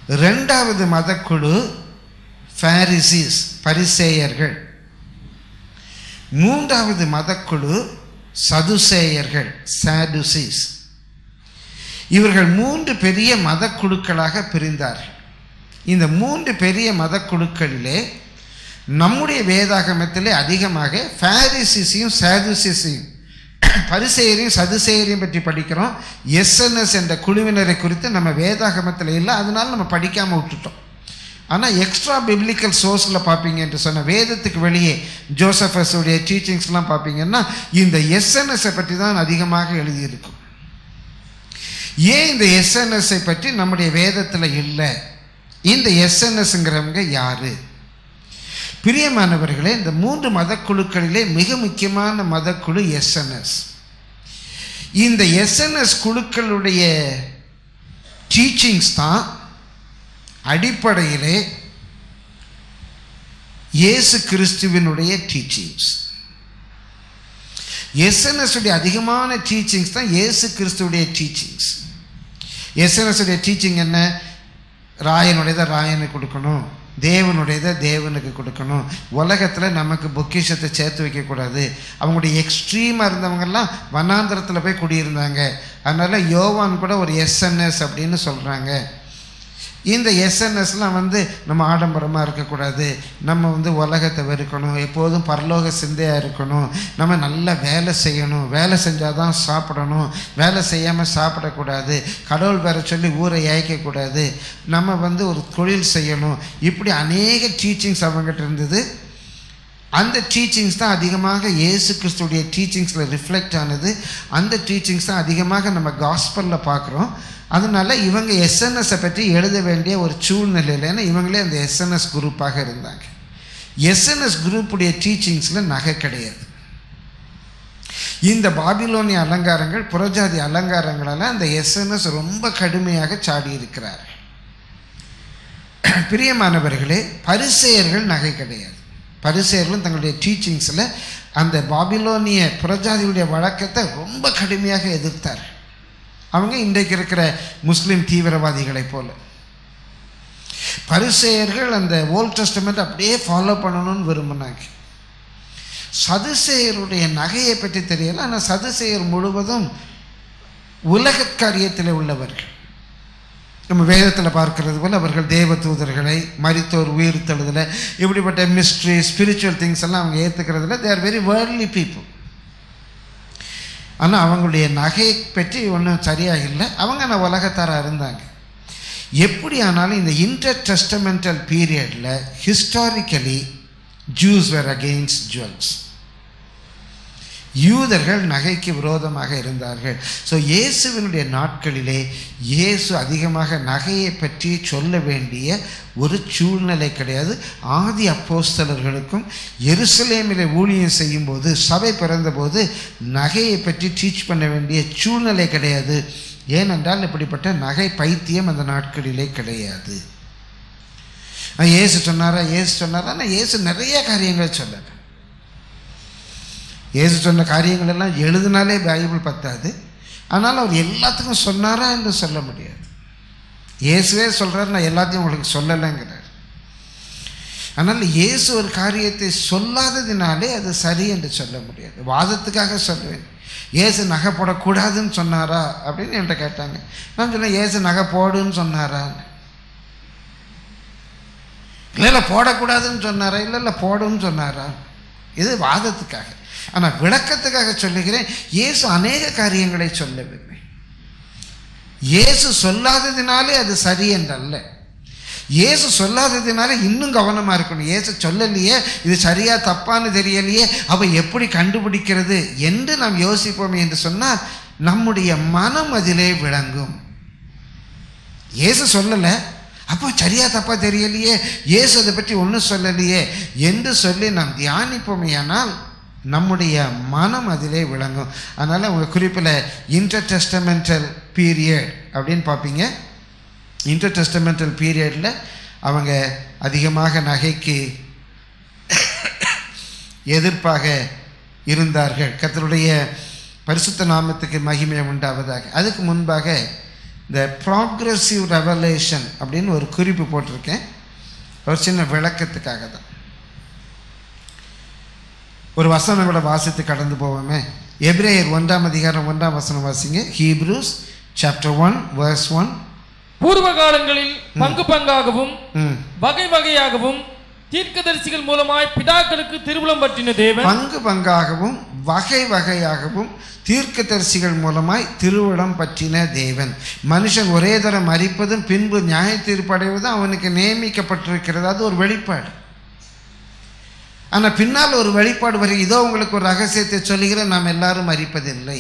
இரண்டாவது மதக்குழு பாரிசீஸ், பரிசேயர்கள். மூன்றாவது மதக்குழு சதுசேயர்கள், சாதுசீஸ். இவர்கள் 3 பெரிய மதக்குழுக்களாக பிரிந்தார்கள். இந்த 3 பெரிய மதக்குழுக்களிலே நம்முடைய வேதாகமத்திலே அதிகமாக பாரிசீஸையும் சாதுசீஸையும், பரிசேயரையும் சதுசேயரையும் பற்றி படிக்கிறோம். எஸ்என்எஸ் என்ற குழுவினரை குறித்து நம்ம வேதாகமத்தில் இல்லை, அதனால நம்ம படிக்காமல் விட்டுட்டோம். ஆனால் எக்ஸ்ட்ரா பிப்ளிக்கல் சோர்ஸில் பார்ப்பீங்க என்று சொன்ன வேதத்துக்கு வெளியே ஜோசஃபஸுடைய டீச்சிங்ஸ்லாம் பார்ப்பீங்கன்னா இந்த எஸ்என்எஸை பற்றி தான் அதிகமாக எழுதியிருக்கும். ஏன் இந்த எஸ்என்எஸை பற்றி நம்முடைய வேதத்தில் இல்லை? இந்த எஸ்என்எஸ்ங்கிறவங்க யாரு? பிரியமானவர்களே, இந்த 3 மதக்குழுக்களிலே மிக முக்கியமான மதக்குழு எஸ்என்எஸ். இந்த எஸ்என்எஸ் குழுக்களுடைய டீச்சிங்ஸ் தான் அடிப்படையிலே இயேசு கிறிஸ்துவினுடைய டீச்சிங்ஸ். எஸ்என்எஸ் உடைய அதிகமான டீச்சிங்ஸ் தான் இயேசு கிறிஸ்துவுடைய டீச்சிங்ஸ். எஸ்என்எஸ் உடைய டீச்சிங் என்ன? ராயனுடையதை ராயனுக்கு கொடுக்கணும், தேவனுடையதை தேவனுக்கு கொடுக்கணும், உலகத்தில் நமக்கு பொக்கிஷத்தை சேர்த்து வைக்கக்கூடாது. அவங்களுடைய எக்ஸ்ட்ரீமாக இருந்தவங்கெல்லாம் வனாந்திரத்தில் போய் குடியிருந்தாங்க. அதனால் யோவான் கூட ஒரு எஸ்என்எஸ் அப்படின்னு சொல்கிறாங்க. இந்த எஸ்என்எஸ்லாம் நம்ம ஆடம்பரமாக இருக்கக்கூடாது, நம்ம உலகத்தை வெறுக்கணும், எப்போதும் பரலோக சிந்தையாக இருக்கணும், நம்ம நல்லா வேலை செய்யணும், வேலை செஞ்சால் தான் சாப்பிடணும், வேலை செய்யாமல் சாப்பிடக்கூடாது, கடவுள் பேரை சொல்லி ஊரை ஏய்க்கக்கூடாது, நம்ம ஒரு தொழில் செய்யணும். இப்படி அநேக டீச்சிங்ஸ் அவங்ககிட்ட இருந்தது. அந்த டீச்சிங்ஸ் தான் அதிகமாக இயேசு கிறிஸ்துடைய டீச்சிங்ஸில் ரிஃப்ளெக்ட் ஆனது. அந்த டீச்சிங்ஸ் தான் அதிகமாக நம்ம காஸ்பலில் பார்க்குறோம். அதனால இவங்க எஸ்என்எஸை பற்றி எழுத வேண்டிய ஒரு சூழ்நிலையில், ஏன்னா இவங்களே அந்த எஸ்என்எஸ் குரூப்பாக இருந்தாங்க. எஸ்என்எஸ் குரூப்புடைய டீச்சிங்ஸில் நகை கிடையாது. இந்த பாபிலோனிய அலங்காரங்கள், புறஜாதி அலங்காரங்களால் அந்த எஸ்என்எஸ் ரொம்ப கடுமையாக சாடி இருக்கிறார். பிரியமானவர்களே, பரிசேயர்கள் நகை கிடையாது. பரிசேயர்களும் தங்களுடைய டீச்சிங்ஸில் அந்த பாபிலோனிய புறஜாதியுடைய வழக்கத்தை ரொம்ப கடுமையாக எதிர்த்தார். அவங்க இன்றைக்கு இருக்கிற முஸ்லீம் தீவிரவாதிகளை போல. பரிசேயர்கள் அந்த ஓல்ட் டெஸ்டமெண்ட் அப்படியே ஃபாலோ பண்ணணும்னு விரும்பினாங்க. சதுசேயருடைய நகையை பற்றி தெரியல, ஆனால் சதுசேயர் முழுவதும் உலக காரியத்தில் உள்ளவர்கள். நம்ம வேதத்தில் பார்க்கறது போல் அவர்கள் தேவ தூதர்களை, மரித்தோர் உயிர்த்தெழுதலை, இப்படிப்பட்ட மிஸ்ட்ரி ஸ்பிரிச்சுவல் திங்ஸ் எல்லாம் அவங்க ஏற்றுக்கிறதுல they are very worldly people. ஆனால் அவங்களுடைய நகையை பற்றி ஒன்றும் சரியாக இல்லை. அவங்க உலகத்தாராக இருந்தாங்க. எப்படி ஆனாலும் இந்த இன்டர் டெஸ்டமெண்டல் பீரியடில் historically Jews were against jewels. யூதர்கள் நகைக்கு விரோதமாக இருந்தார்கள். ஸோ இயேசுவினுடைய நாட்களிலே இயேசு அதிகமாக நகையை பற்றி சொல்ல வேண்டிய ஒரு சூழ்நிலை கிடையாது. ஆதி அப்போஸ்தலர்களுக்கும் எருசலேமிலே ஊழியம் செய்யும்போது, சபை பிறந்தபோது நகையை பற்றி டீச் பண்ண வேண்டிய சூழ்நிலை கிடையாது. ஏனென்றால் இப்படிப்பட்ட நகை பைத்தியம் அந்த நாட்களிலே கிடையாது. இயேசு சொன்னாரா? ஆனால் இயேசு நிறைய காரியங்கள் சொல்லலை. இயேசு சொன்ன காரியங்கள் எல்லாம் எழுதினாலே பைபிள் பத்தாது. ஆனால் அவர் எல்லாத்துக்கும் சொன்னாரா என்று சொல்ல முடியாது. இயேசுவே சொல்கிறார், நான் எல்லாத்தையும் உங்களுக்கு சொல்லலைங்கிறார். ஆனால் இயேசு ஒரு காரியத்தை சொல்லாததினாலே அது சரி என்று சொல்ல முடியாது. வாதத்துக்காக சொல்லுவேன். இயேசு நகை போடக்கூடாதுன்னு சொன்னாரா அப்படின்னு என்கிட்ட கேட்டாங்க. நான் சொன்னேன், இயேசு நகை போடுன்னு சொன்னாரான்னு. இல்லை போடக்கூடாதுன்னு சொன்னாரா? இல்லை போடுன்னு சொன்னாரா? இது வாதத்துக்காக. ஆனால் விளக்கத்துக்காக சொல்லுகிறேன், இயேசு அநேக காரியங்களை சொல்லவில்லை. இயேசு சொல்லாததினாலே அது சரி என்றல்ல. இயேசு சொல்லாததினால இன்னும் கவனமாக இருக்கணும். இயேசு சொல்லலையே, இது சரியா தப்பான்னு தெரியலையே, அப்போ எப்படி கண்டுபிடிக்கிறது என்று நாம் யோசிப்போம் என்று சொன்னால் நம்முடைய மனம் அதிலே விளங்கும். இயேசு சொல்லலை, அப்போ சரியா தப்பா தெரியலையே, இயேசு அதை பற்றி ஒன்றும் சொல்லலையே என்று சொல்லி நாம் தியானிப்போமே, ஆனால் நம்முடைய மனம் அதிலே விளங்கும். அதனால் உங்கள் குறிப்பில் இன்டர் டெஸ்டமெண்டல் பீரியட் அப்படின்னு பார்ப்பீங்க. இன்டர் டெஸ்டமெண்டல் பீரியடில் அவங்க அதிகமாக நகைக்கு எதிர்ப்பாக இருந்தார்கள். கர்த்தருடைய பரிசுத்த நாமத்துக்கு மகிமை உண்டாவதாக. அதுக்கு முன்பாக இந்த ப்ராக்ரெசிவ் ரெவலேஷன் அப்படின்னு ஒரு குறிப்பு போட்டிருக்கேன், ஒரு சின்ன விளக்கத்துக்காக தான். ஒரு வசனம் கூட வாசித்து கடந்து போவோமே. எபிரேயர் 1ஆம் அதிகாரம் 1ஆம் வசனம் வாசிங்க. Hebrews chapter 1 verse 1. பூர்வ காலங்களில் பங்கு பங்காகவும் வகை வகையாகவும் தீர்க்கதரிசிகள் மூலமாய் பிதாக்களுக்கு திருவுளம் பற்றின தேவன், பங்கு பங்காகவும் வகை வகையாகவும் தீர்க்கதரிசிகள் மூலமாய் திருவுளம் பற்றின தேவன். மனுஷன் ஒரே தரம் மரிப்பதும் பின்பு நியாய தீர்ப்படைவதும் அவனுக்கு நியமிக்கப்பட்டிருக்கிறது. அது ஒரு வெளிப்பாடு. ஆனால் பின்னால் ஒரு வெளிப்பாடு வரை. இதோ உங்களுக்கு ஒரு ரகசியத்தை சொல்லுகிறேன், நாம் எல்லாரும் மரிப்பதில்லை.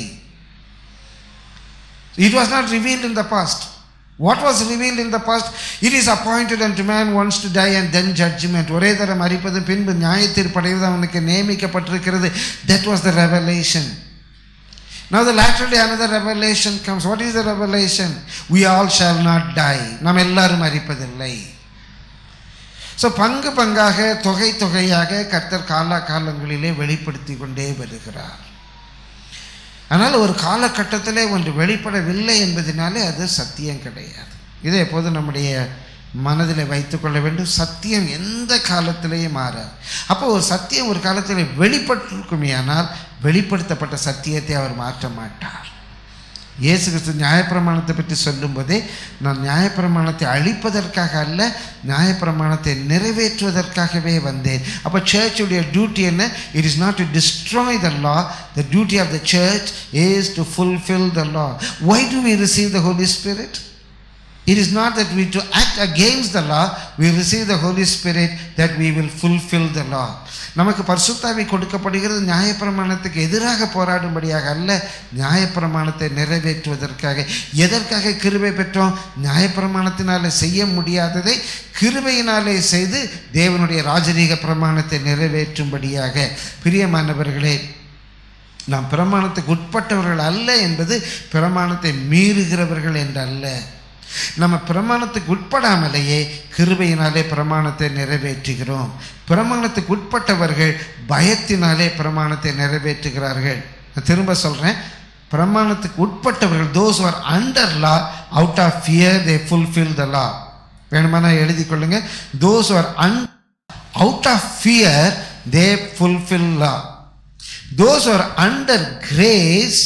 It was not revealed in the past. What was revealed in the past? It is appointed unto man once to die and then judgment. ஒரே தரம் மரிப்பது பின்பு நியாய தீர்ப்படைவது அவனுக்கு நியமிக்கப்பட்டிருக்கிறது. That was the revelation. Now the latter day another revelation comes. What is the revelation? We all shall not die. நாம் எல்லாரும் மரிப்பதில்லை. So பங்கு பங்காக தொகை தொகையாக கர்த்தர் காலங்களிலே வெளிப்படுத்தி கொண்டே வருகிறார். ஆனால் ஒரு காலகட்டத்திலே ஒன்று வெளிப்படவில்லை என்பதனாலே அது சத்தியம் கிடையாது. இதை எப்போது நம்முடைய மனதில் வைத்துக்கொள்ள வேண்டும். சத்தியம் எந்த காலத்திலேயும் மாறாது. அப்போ ஒரு சத்தியம் ஒரு காலத்தில் வெளிப்பட்டிருக்குமே, ஆனால் வெளிப்படுத்தப்பட்ட சத்தியத்தை அவர் மாற்ற மாட்டார். இயேசு கிறிஸ்து நியாயப்பிரமாணத்தை பற்றி சொல்லும்போதே, நான் நியாயப்பிரமாணத்தை அழிப்பதற்காக அல்ல, நியாயப்பிரமாணத்தை நிறைவேற்றுவதற்காகவே வந்தேன். அப்போ சர்ச்சுடைய டியூட்டி என்ன? It is not to destroy the law. The duty of the church is to fulfil the law. Why do we receive the Holy Spirit? It is not that we to act against the law. We receive the Holy Spirit that we will fulfill the law. நமக்கு பரிசுத்தாவி கொடுக்கப்படுகிறது நியாயப்பிரமாணத்துக்கு எதிராக போராடும்படியாக அல்ல, நியாயப்பிரமாணத்தை நிறைவேற்றுவதற்காக. எதற்காக கிருபை பெற்றோம்? நியாயப்பிரமாணத்தினாலே செய்ய முடியாததை கிருபையினாலே செய்து தேவனுடைய ராஜரீக பிரமாணத்தை நிறைவேற்றும்படியாக. பிரியமானவர்களே, நாம் பிரமாணத்துக்கு உட்பட்டவர்கள் அல்ல என்பது பிரமாணத்தை மீறுகிறவர்கள் என்றல்ல. நம்ம பிரமாணத்துக்கு உட்படாமலேயே கிருபையினாலே பிரமாணத்தை நிறைவேற்றுகிறோம். பிரமாணத்துக்கு உட்பட்டவர்கள் பயத்தினாலே பிரமாணத்தை நிறைவேற்றுகிறார்கள். நான் திரும்ப சொல்றேன், பிரமாணத்துக்கு உட்பட்டவர்கள், those who are under law, out of fear they fulfill the law. வேணுமானா எழுதி கொள்ளுங்க. those who are out of fear they fulfill law. those who are under grace,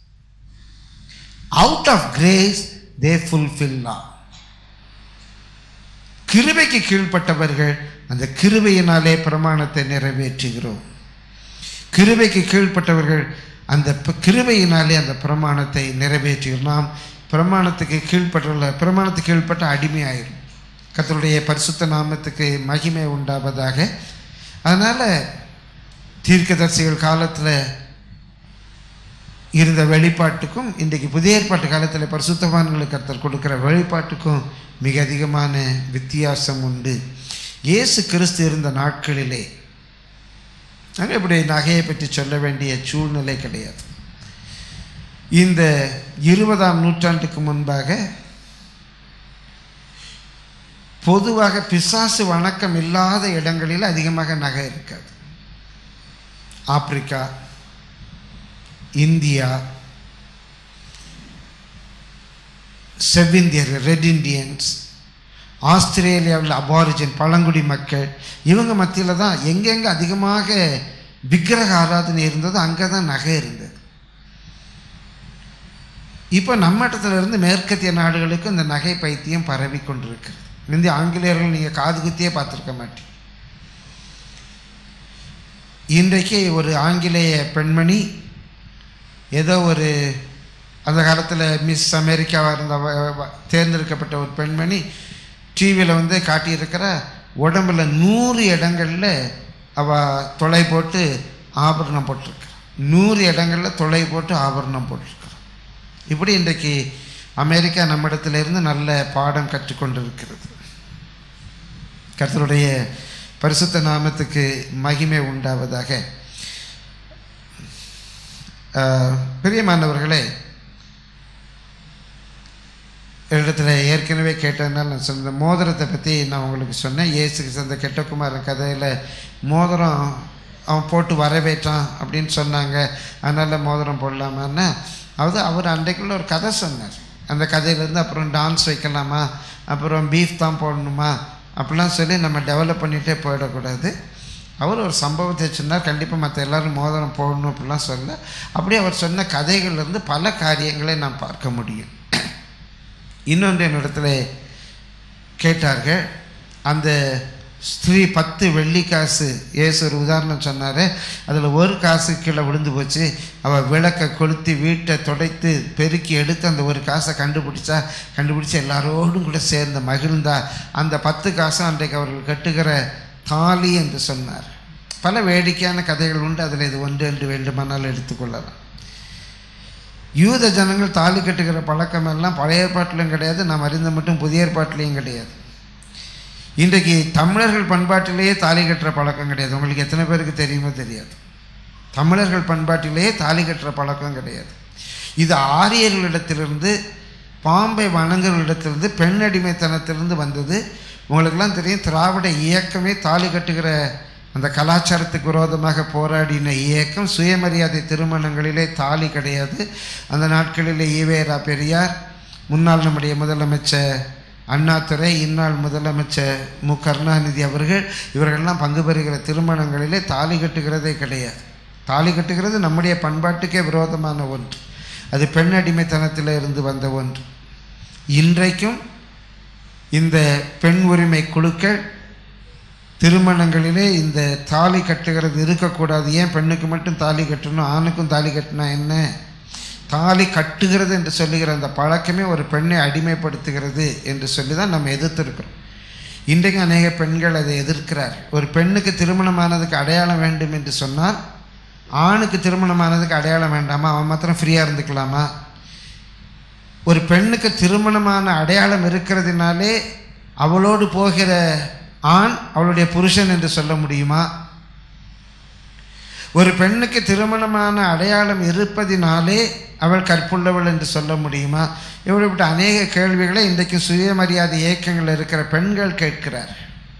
out of grace they fulfill law. கிருபைக்கு கீழ்ப்பட்டவர்கள் அந்த கிருபையினாலே பிரமாணத்தை நிறைவேற்றுகிறோம். கிருபைக்கு கீழ்ப்பட்டவர்கள் அந்த கிருபையினாலே அந்த பிரமாணத்தை நிறைவேற்றுகிறோம். நாம் பிரமாணத்துக்கு கீழ்ப்பட்ட அடிமையாயிரும். கர்த்தருடைய பரிசுத்த நாமத்துக்கு மகிமை உண்டாவதாக. அதனால தீர்க்கதரிசிகள் காலத்தில் இருந்த வெளிப்பாட்டுக்கும் இன்றைக்கு புதிய ஏற்பாட்டு காலத்தில் பரிசுத்தவான்களுக்கு கர்த்தர் கொடுக்கிற வெளிப்பாட்டுக்கும் மிக அதிகமான வித்தியாசம் உண்டு. இயேசு கிறிஸ்து இருந்த நாட்களிலே நாங்கள் இப்படி நகையை பற்றி சொல்ல வேண்டிய சூழ்நிலை கிடையாது. இந்த 20ஆம் நூற்றாண்டுக்கு முன்பாக பொதுவாக பிசாசு வணக்கம் இல்லாத இடங்களில் அதிகமாக நகை இருக்காது. ஆப்பிரிக்கா, இந்தியா, செவ்விந்தியர்கள், ரெட் இண்டியன்ஸ், ஆஸ்திரேலியாவில் அபாரிஜின் பழங்குடி மக்கள், இவங்க மத்தியில் தான் எங்கெங்கே அதிகமாக விக்கிரக ஆராதனை இருந்ததோ அங்கே தான் நகை இருந்தது. இப்போ நம்மட்டத்திலிருந்து மேற்கத்திய நாடுகளுக்கு இந்த நகை பைத்தியம் பரவி கொண்டிருக்கிறது. இந்த ஆங்கிலேயர்கள் நீங்கள் காது குத்தியே பார்த்துருக்க மாட்டீங்க. இன்றைக்கு ஒரு ஆங்கிலேய பெண்மணி, ஏதோ ஒரு அந்த காலத்தில் மிஸ் அமெரிக்காவாக இருந்த தேர்ந்தெடுக்கப்பட்ட ஒரு பெண்மணி டிவியில் காட்டியிருக்கிற உடம்புல 100 இடங்களில் அவள் தொலை போட்டு ஆபரணம் போட்டிருக்கிறார். 100 இடங்களில் தொலை போட்டு ஆபரணம் போட்டிருக்கிறார். இப்படி இன்றைக்கு அமெரிக்கா நம்மிடத்திலிருந்து நல்ல பாடம் கற்றுக்கொண்டிருக்கிறது. கர்த்தருடைய பரிசுத்த நாமத்துக்கு மகிமை உண்டாவதாக. பிரியமானவர்களே, இடத்துல ஏற்கனவே கேட்டதுனால நான் சொன்ன மோதிரத்தை பற்றி நான் உங்களுக்கு சொன்னேன். இயேசுக்கு அந்த கெட்டகுமார கதையில் மோதிரம் அவன் போட்டு வரவேற்றான் அப்படின்னு சொன்னாங்க. அதனால் மோதிரம் போடலாமான்னா அவர் அன்றைக்குள்ள ஒரு கதை சொன்னார். அந்த கதையிலேருந்து அப்புறம் டான்ஸ் வைக்கலாமா, அப்புறம் பீஃப் தான் போடணுமா அப்படிலாம் சொல்லி நம்ம டெவலப் பண்ணிகிட்டே போயிடக்கூடாது. அவர் ஒரு சம்பவத்தை சொன்னார், கண்டிப்பாக மற்ற எல்லோரும் மோதிரம் போடணும் அப்படிலாம் சொல்ல. அப்படியே அவர் சொன்ன கதைகள்லேருந்து பல காரியங்களை நாம் பார்க்க முடியும். இன்னொன்று என்னிடத்துல கேட்டார்கள், அந்த ஸ்திரீ 10 வெள்ளிக்காசு இயேசு ஒரு உதாரணம் சொன்னார், அதில் ஒரு காசு கீழே விழுந்து போச்சு. அவள் விளக்கை கொளுத்தி வீட்டை துடைத்து பெருக்கி எடுத்து அந்த ஒரு காசை கண்டுபிடிச்சி எல்லாரோடும் கூட சேர்ந்து மகிழ்ந்தா. அந்த 10 காசும் அன்றைக்கு அவர்கள் கட்டுகிற தாலி என்று சொன்னார். பல வேடிக்கையான கதைகள் உண்டு, அதில் இது ஒன்று என்று வேண்டுமானால் எடுத்துக்கொள்ளலாம். யூத ஜனங்கள் தாலி கட்டுகிற பழக்கம் எல்லாம் பழைய ஏற்பாட்டிலும் கிடையாது, நாம் அறிந்த மட்டும் புதிய ஏற்பாட்டிலையும் கிடையாது. இன்றைக்கு தமிழர்கள் பண்பாட்டிலேயே தாலி கட்டுற பழக்கம் கிடையாது. உங்களுக்கு எத்தனை பேருக்கு தெரியுமோ தெரியாது. தமிழர்கள் பண்பாட்டிலேயே தாலி கட்டுற பழக்கம் கிடையாது. இது ஆரியர்களிடத்திலிருந்து, பாம்பை வணங்குகளிடத்திலிருந்து, பெண் அடிமைத்தனத்திலிருந்து வந்தது. உங்களுக்கெல்லாம் தெரியும், திராவிட இயக்கமே தாலி கட்டுகிற அந்த கலாச்சாரத்துக்கு விரோதமாக போராடின இயக்கம். சுயமரியாதை திருமணங்களிலே தாலி கிடையாது. அந்த நாட்களிலே ஈவேரா பெரியார், முன்னாள் நம்முடைய முதலமைச்சர் அண்ணாதுரை, இந்நாள் முதலமைச்சர் மு கருணாநிதி அவர்கள், இவர்கள்லாம் பங்கு பெறுகிற திருமணங்களிலே தாலி கட்டுகிறதே கிடையாது. தாலி கட்டுகிறது நம்முடைய பண்பாட்டுக்கே விரோதமான ஒன்று. அது பெண் அடிமைத்தனத்தில் இருந்து வந்த ஒன்று. இன்றைக்கும் இந்த பெண் உரிமை குழுக்கள் திருமணங்களிலே இந்த தாலி கட்டுகிறது இருக்கக்கூடாது. ஏன் பெண்ணுக்கு மட்டும் தாலி கட்டணும், ஆணுக்கும் தாலி கட்டினா என்ன? தாலி கட்டுகிறது என்று சொல்லுகிற அந்த பழக்கமே ஒரு பெண்ணை அடிமைப்படுத்துகிறது என்று சொல்லி தான் நம்ம எதிர்த்திருக்கிறோம். இன்றைக்கு அநேக பெண்கள் அதை எதிர்க்கிறார். ஒரு பெண்ணுக்கு திருமணமானதுக்கு அடையாளம் வேண்டும் என்று சொன்னால் ஆணுக்கு திருமணமானதுக்கு அடையாளம் வேண்டாமா? அவன் மாத்திரம் ஃப்ரீயாக இருந்துக்கலாமா? ஒரு பெண்ணுக்கு திருமணமான அடையாளம் இருக்கிறதுனாலே அவளோடு போகிற ஆண் அவளுடைய புருஷன் என்று சொல்ல முடியுமா? ஒரு பெண்ணுக்கு திருமணமான அடையாளம் இருப்பதினாலே அவள் கற்புள்ளவள் என்று சொல்ல முடியுமா? இப்படிப்பட்ட அநேக கேள்விகளை இன்றைக்கு சுயமரியாதை இயக்கங்கள் இருக்கிற பெண்கள் கேட்கிறார்.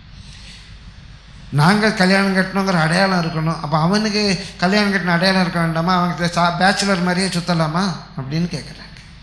நாங்கள் கல்யாணம் கட்டணுங்கிற அடையாளம் இருக்கணும், அப்போ அவனுக்கு கல்யாணம் கட்டின அடையாளம் இருக்க வேண்டாமா? அவனுக்கு பேச்சுலர் மாதிரியே சுற்றலாமா அப்படின்னு கேட்குறாங்க.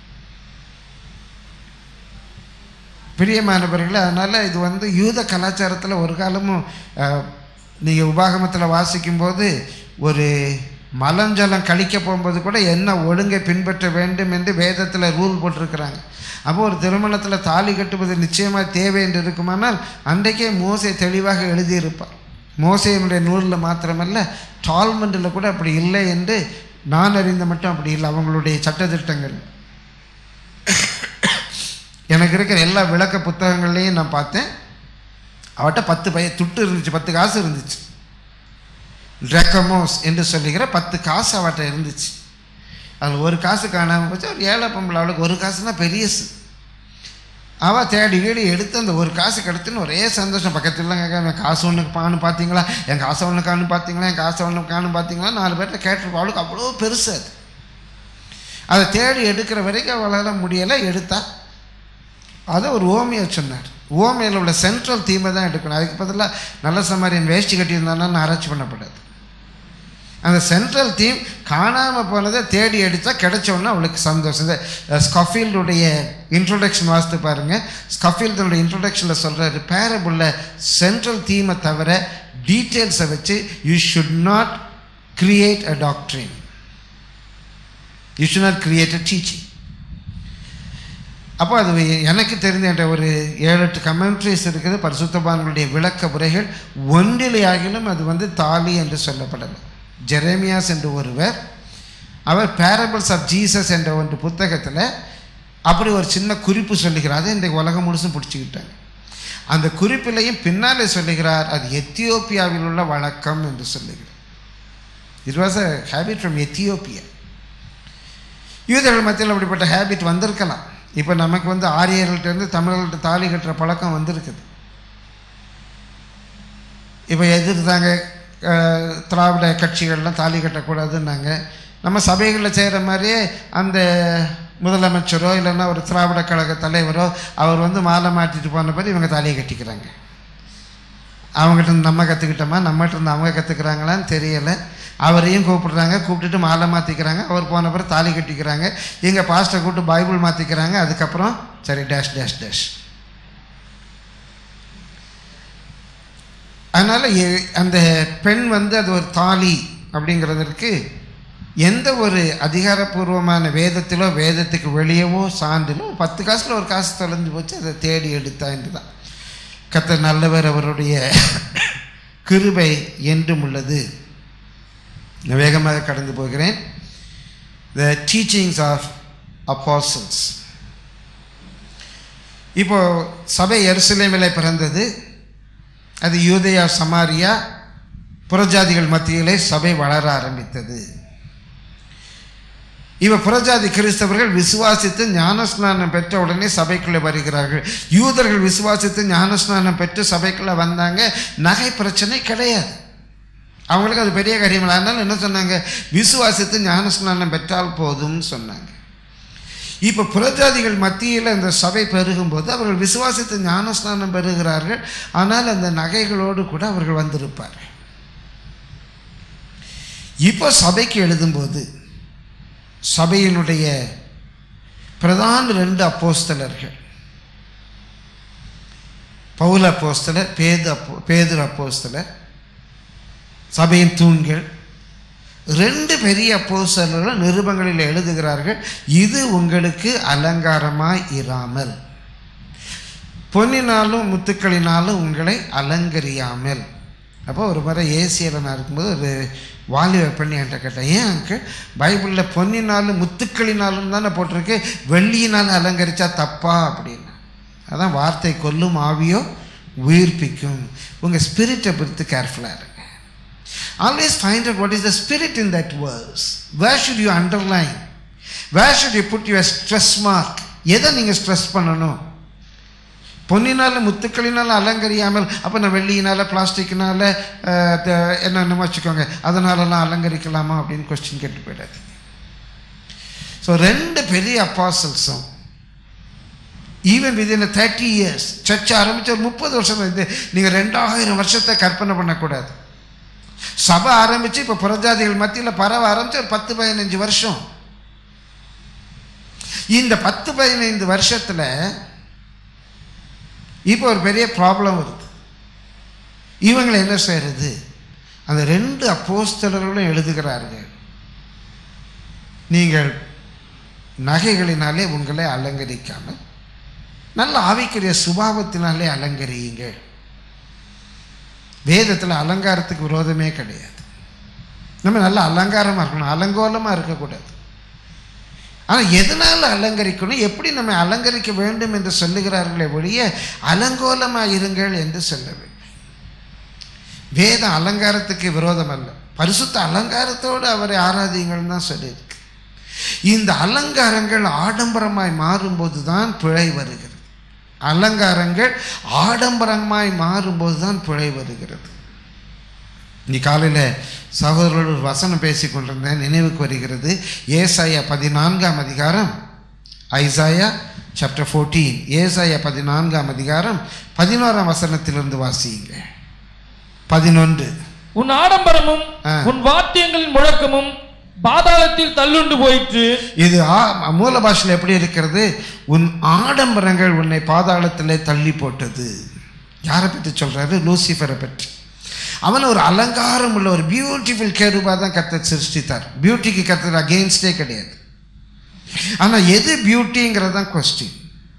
பிரியமானவர்களே, அதனால் இது யூத கலாச்சாரத்தில் ஒரு காலமும் நீங்கள் உபாகமத்தில் வாசிக்கும்போது ஒரு மலஞ்சலம் கழிக்க போகும்போது கூட என்ன ஒழுங்கை பின்பற்ற வேண்டும் என்று வேதத்தில் ரூல் போட்டிருக்கிறாங்க. அப்போ ஒரு திருமணத்தில் தாலி கட்டுவது நிச்சயமாக தேவை என்று இருக்குமானால் அன்றைக்கே மோசே தெளிவாக எழுதியிருப்பார். மோசேனுடைய நூலில் மாத்திரமல்ல, டால்மெண்டில் கூட அப்படி இல்லை என்று நான் அறிந்த மட்டும் அப்படி இல்லை. அவங்களுடைய சட்டத்திட்டங்கள் எனக்கு இருக்கிற எல்லா விளக்க புத்தகங்கள்லேயும் நான் பார்த்தேன். அவட்ட 10 துட்டு இருந்துச்சு, 10 காசு இருந்துச்சு. ட்ரெக்கமோஸ் என்று சொல்லுகிற 10 காசு அவட்ட இருந்துச்சு. அதில் ஒரு காசு காணாமல் போச்சு. ஒரு ஏழை பொம்பளை, அவளுக்கு ஒரு காசுனா பெரியசு. அவள் தேடி வீடு எடுத்து அந்த ஒரு காசு கிடத்துன்னு ஒரே சந்தோஷம். பக்கத்துலாம் கேட்க, என் காசு ஒன்று காணு பார்த்தீங்களா, என் காசை ஒன்று காணு பார்த்தீங்களா, என் காசை ஒன்று காணு பார்த்தீங்களா, 4 பேர்கிட்ட கேட்டிருப்பா. அவளுக்கு அவ்வளோ பெருசு அது. அதை தேடி எடுக்கிற வரைக்கும் அவளால் முடியலை. எடுத்தா அதை ஒரு ஓமியை சொன்னார். ஓமையில் உள்ள சென்ட்ரல் தீமை தான் எடுக்கணும். அதுக்கு பதிலாக நல்ல சமாரியன் வேஷ்டி கட்டியிருந்தாலும் ஆராய்ச்சி பண்ணப்படாது. அந்த சென்ட்ரல் தீம் காணாமல் போனதை தேடி எடுத்தா கிடைச்சோன்னா அவளுக்கு சந்தோஷம். இந்த ஸ்காஃபீல்டுடைய இன்ட்ரோடக்ஷன் வாசித்து பாருங்கள். ஸ்காஃபீல்டுடைய இன்ட்ரோடக்ஷனில் சொல்கிறாரு, பேரபுளில் சென்ட்ரல் தீமை தவிர டீட்டெயில்ஸை வச்சு you should not create a doctrine, you should not create a teaching. அப்போ அது எனக்கு தெரிஞ்ச ஒரு 7-8 கமெண்ட்ரிஸ் இருக்குது, பரிசுத்தவான்களுடைய விளக்க உரைகள். ஒன்றிலேயாகிலும் அது தாலி என்று சொல்லப்படலை. ஜெரேமியாஸ் என்று ஒருவர், அவர் பேரபிள்ஸ் ஆஃப் ஜீசஸ் என்ற ஒரு புத்தகத்தில் அப்படி ஒரு சின்ன குறிப்பு சொல்லுகிறார். அதை இன்றைக்கு உலகம் முழுசும் பிடிச்சிக்கிட்டாங்க. அந்த குறிப்பிலையும் பின்னாலே சொல்லுகிறார், அது எத்தியோப்பியாவில் உள்ள வழக்கம் என்று சொல்லுகிறார். It was a habit from Ethiopia. யூதர்கள் மத்தியில் அப்படிப்பட்ட ஹேபிட் வந்திருக்கலாம். இப்போ நமக்கு ஆரியர்கள்ட்டேருந்து தமிழர்கள்ட்ட தாலி கட்டுற பழக்கம் வந்திருக்குது. இப்போ எதிர்த்தாங்க திராவிட கட்சிகள்லாம் தாலி கட்டக்கூடாதுன்னாங்க. நம்ம சபைகளில் செய்கிற மாதிரியே அந்த முதலமைச்சரோ இல்லைன்னா ஒரு திராவிட கழக தலைவரோ அவர் மாலை மாட்டிட்டு போன பிறகு இவங்க தாலியை கட்டிக்கிறாங்க. அவங்ககிட்ட நம்ம கற்றுக்கிட்டோமா, நம்மகிட்ட இருந்து அவங்க கற்றுக்குறாங்களான்னு தெரியலை. அவரையும் கூப்பிடுறாங்க, கூப்பிட்டுட்டு மாலை மாற்றிக்கிறாங்க. அவர் போன பிறகு தாலி கட்டிக்கிறாங்க. எங்கள் பாஸ்டரை கூப்பிட்டு பைபிள் மாற்றிக்கிறாங்க. அதுக்கப்புறம் சரி டேஷ் டேஷ் டேஷ். அதனால் அந்த பெண் அது ஒரு தாலி அப்படிங்கிறதுக்கு எந்த ஒரு அதிகாரப்பூர்வமான வேதத்திலோ வேதத்துக்கு வெளியவோ சான்றிலோ 10 காசில் ஒரு காசு தொலைஞ்சு போச்சு, அதை தேடி எடுத்தா என்று தான். கர்த்தர் நல்லவர், அவருடைய கிருபை என்றும் உள்ளது. வேகமாக கடந்து போகிறேன். The teachings of apostles. இப்போ சபை எருசலேமில் பிறந்தது. அது யூதேயா சமாரியா புறஜாதிகள் மத்தியிலே சபை வளர ஆரம்பித்தது. இவ புறஜாதி கிறிஸ்தவர்கள் விசுவாசித்து ஞானஸ்நானம் பெற்ற உடனே சபைக்குள்ளே வருகிறார்கள். யூதர்கள் விசுவாசித்து ஞானஸ்நானம் பெற்று சபைக்குள்ளே வந்தாங்க. நகை பிரச்சனை கிடையாது, அவங்களுக்கு அது பெரிய காரியம். அதனால என்ன சொன்னாங்க? விசுவாசித்து ஞானஸ்நானம் பெற்றால் போதும்னு சொன்னாங்க. இப்போ புறஜாதிகள் மத்தியில் இந்த சபை பெருகும்போது அவர்கள் விசுவாசித்து ஞானஸ்நானம் பெறுகிறார்கள். ஆனால் அந்த நகைகளோடு கூட அவர்கள் வந்திருப்பார்கள். இப்போ சபைக்கு எழுதும்போது சபையினுடைய பிரதான 2 அப்போஸ்தலர்கள், பவுல் அப்போஸ்தலர், பேதுரு அப்போஸ்தலர், சபையின் தூண்கள், 2 பெரிய அப்போஸ்தலர்கள் நிருபங்களில் எழுதுகிறார்கள், இது உங்களுக்கு அலங்காரமாய் இராமல், பொன்னினாலும் முத்துக்களினாலும் உங்களை அலங்கரியாமல். அப்போ ஒரு முறை ஏசியில் நான் இருக்கும்போது ஒரு வாலிப பெண்ணி என்கிட்ட கேட்டேன், ஏன் அங்கு பைபிளில் பொன்னினாலும் முத்துக்களினாலும் தானே போட்டிருக்கு, வெள்ளியினால் அலங்கரித்தா தப்பா அப்படின்னு. அதான் வார்த்தை கொல்லும், ஆவியோ உயிர்ப்பிக்கும். உங்கள் ஸ்பிரிட்டை பொறுத்து கேர்ஃபுல்லாக இருங்க. Always find out what is the spirit in that verse. Where should you underline? Where should you put your stress mark? எதை நீங்கள் ஸ்ட்ரெஸ் பண்ணணும்? பொன்னினால முத்துக்களினால் அலங்கரியாமல், அப்போ நான் வெள்ளியினால் பிளாஸ்டிக்னால என்னென்ன வச்சுக்கோங்க, அதனாலலாம் அலங்கரிக்கலாமா அப்படின்னு கொஸ்டின் கேட்டு போயிடாது. ஸோ 2 பெரிய அப்பாசல்ஸும் ஈவன் வித்தின் 30 years சர்ச்சை ஆரம்பித்த ஒரு 30 வருஷம் இது. நீங்கள் 2000 வருஷத்தை கற்பனை பண்ணக்கூடாது. சபை ஆரம்பித்து இப்போ புறஜாதிகள் மத்தியில் பரவ ஆரம்பித்து ஒரு 10-15 வருஷம். இந்த 10-15 வருஷத்தில் இப்போ ஒரு பெரிய ப்ராப்ளம் வருது. இவங்களை என்ன செய்யறது? அந்த 2 அப்போஸ்தலர்களும் எழுதுகிறார்கள், நீங்கள் நகைகளினாலே உங்களை அலங்கரிக்காமல் நல்ல ஆவிக்குரிய சுபாவத்தினாலே அலங்கரியுங்கள். வேதத்தில் அலங்காரத்துக்கு விரோதமே கிடையாது. நம்ம நல்ல அலங்காரமாக இருக்கணும், அலங்கோலமாக இருக்கக்கூடாது. ஆனால் எதனால் அலங்கரிக்கணும், எப்படி நம்ம அலங்கரிக்க வேண்டும் என்று சொல்லுகிறார்களே ஒழிய அலங்கோலமாக இருங்கள் என்று சொல்லவில்லை. வேதம் அலங்காரத்துக்கு விரோதம் அல்ல, பரிசுத்த அலங்காரத்தோடு அவரை ஆராதிங்கள் தான் சொல்லியிருக்கு. இந்த அலங்காரங்கள் ஆடம்பரமாய் மாறும்போது தான் பிழை வருகிறது. அலங்காரங்கள் ஆடம்பரமாய் மாறும்போது தான் பிழை வருகிறது. நீ காலையில் சகோதரர்கள் ஒரு வசனம் பேசி கொண்டிருந்தேன், நினைவுக்கு வருகிறது. ஏசாயா 14ஆம் அதிகாரம், ஐசாயா சாப்டர் 14, ஏசாயா 14ஆம் அதிகாரம் 11ஆம் வசனத்திலிருந்து வாசியுங்க. 11. உன் ஆடம்பரமும் உன் வாத்தியங்களின் முழக்கமும் பாதாளத்தில் தள்ளுண்டு போயிற்று. இது மூல பாஷையில் எப்படி இருக்கிறது? உன் ஆடம்பரங்கள் உன்னை பாதாளத்திலே தள்ளி போட்டது. யாரை பற்றி சொல்றாரு? லூசிஃபரை பற்றி. அவன் ஒரு அலங்காரம் உள்ள ஒரு பியூட்டிஃபுல் கேருபா தான் கர்த்தர் சிருஷ்டித்தார். பியூட்டிக்கு கர்த்தர் அகெயின்ஸ்டே கிடையாது. ஆனால் எது பியூட்டிங்கிறது தான் கொஸ்டின்.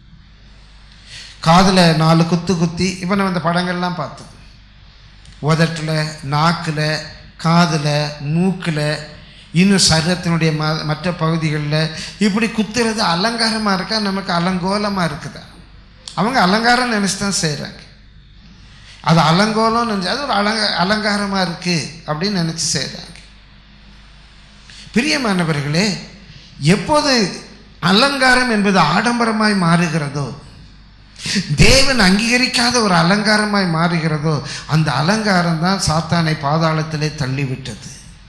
காதில் 4 குத்து குத்தி, இப்போ நம்ம இந்த படங்கள்லாம் பார்த்தோம், உதட்டில், நாக்கில், காதில், மூக்கில், இன்னும் சரீரத்தினுடைய மற்ற பகுதிகளில் இப்படி குத்துறது அலங்காரமாக இருக்கா, நமக்கு அலங்கோலமாக இருக்குதா? அவங்க அலங்காரம் நினச்சி தான் செய்கிறாங்க. அது அலங்கோலம் நினச்சி அது ஒரு அலங்காரமாக இருக்குது அப்படின்னு நினச்சி செய்கிறாங்க. பிரியமானவர்களே, எப்போது அலங்காரம் என்பது ஆடம்பரமாய் மாறுகிறதோ, தேவன் அங்கீகரிக்காத ஒரு அலங்காரமாய் மாறுகிறதோ, அந்த அலங்காரம் தான் சாத்தானை பாதாளத்திலே தள்ளிவிட்டது.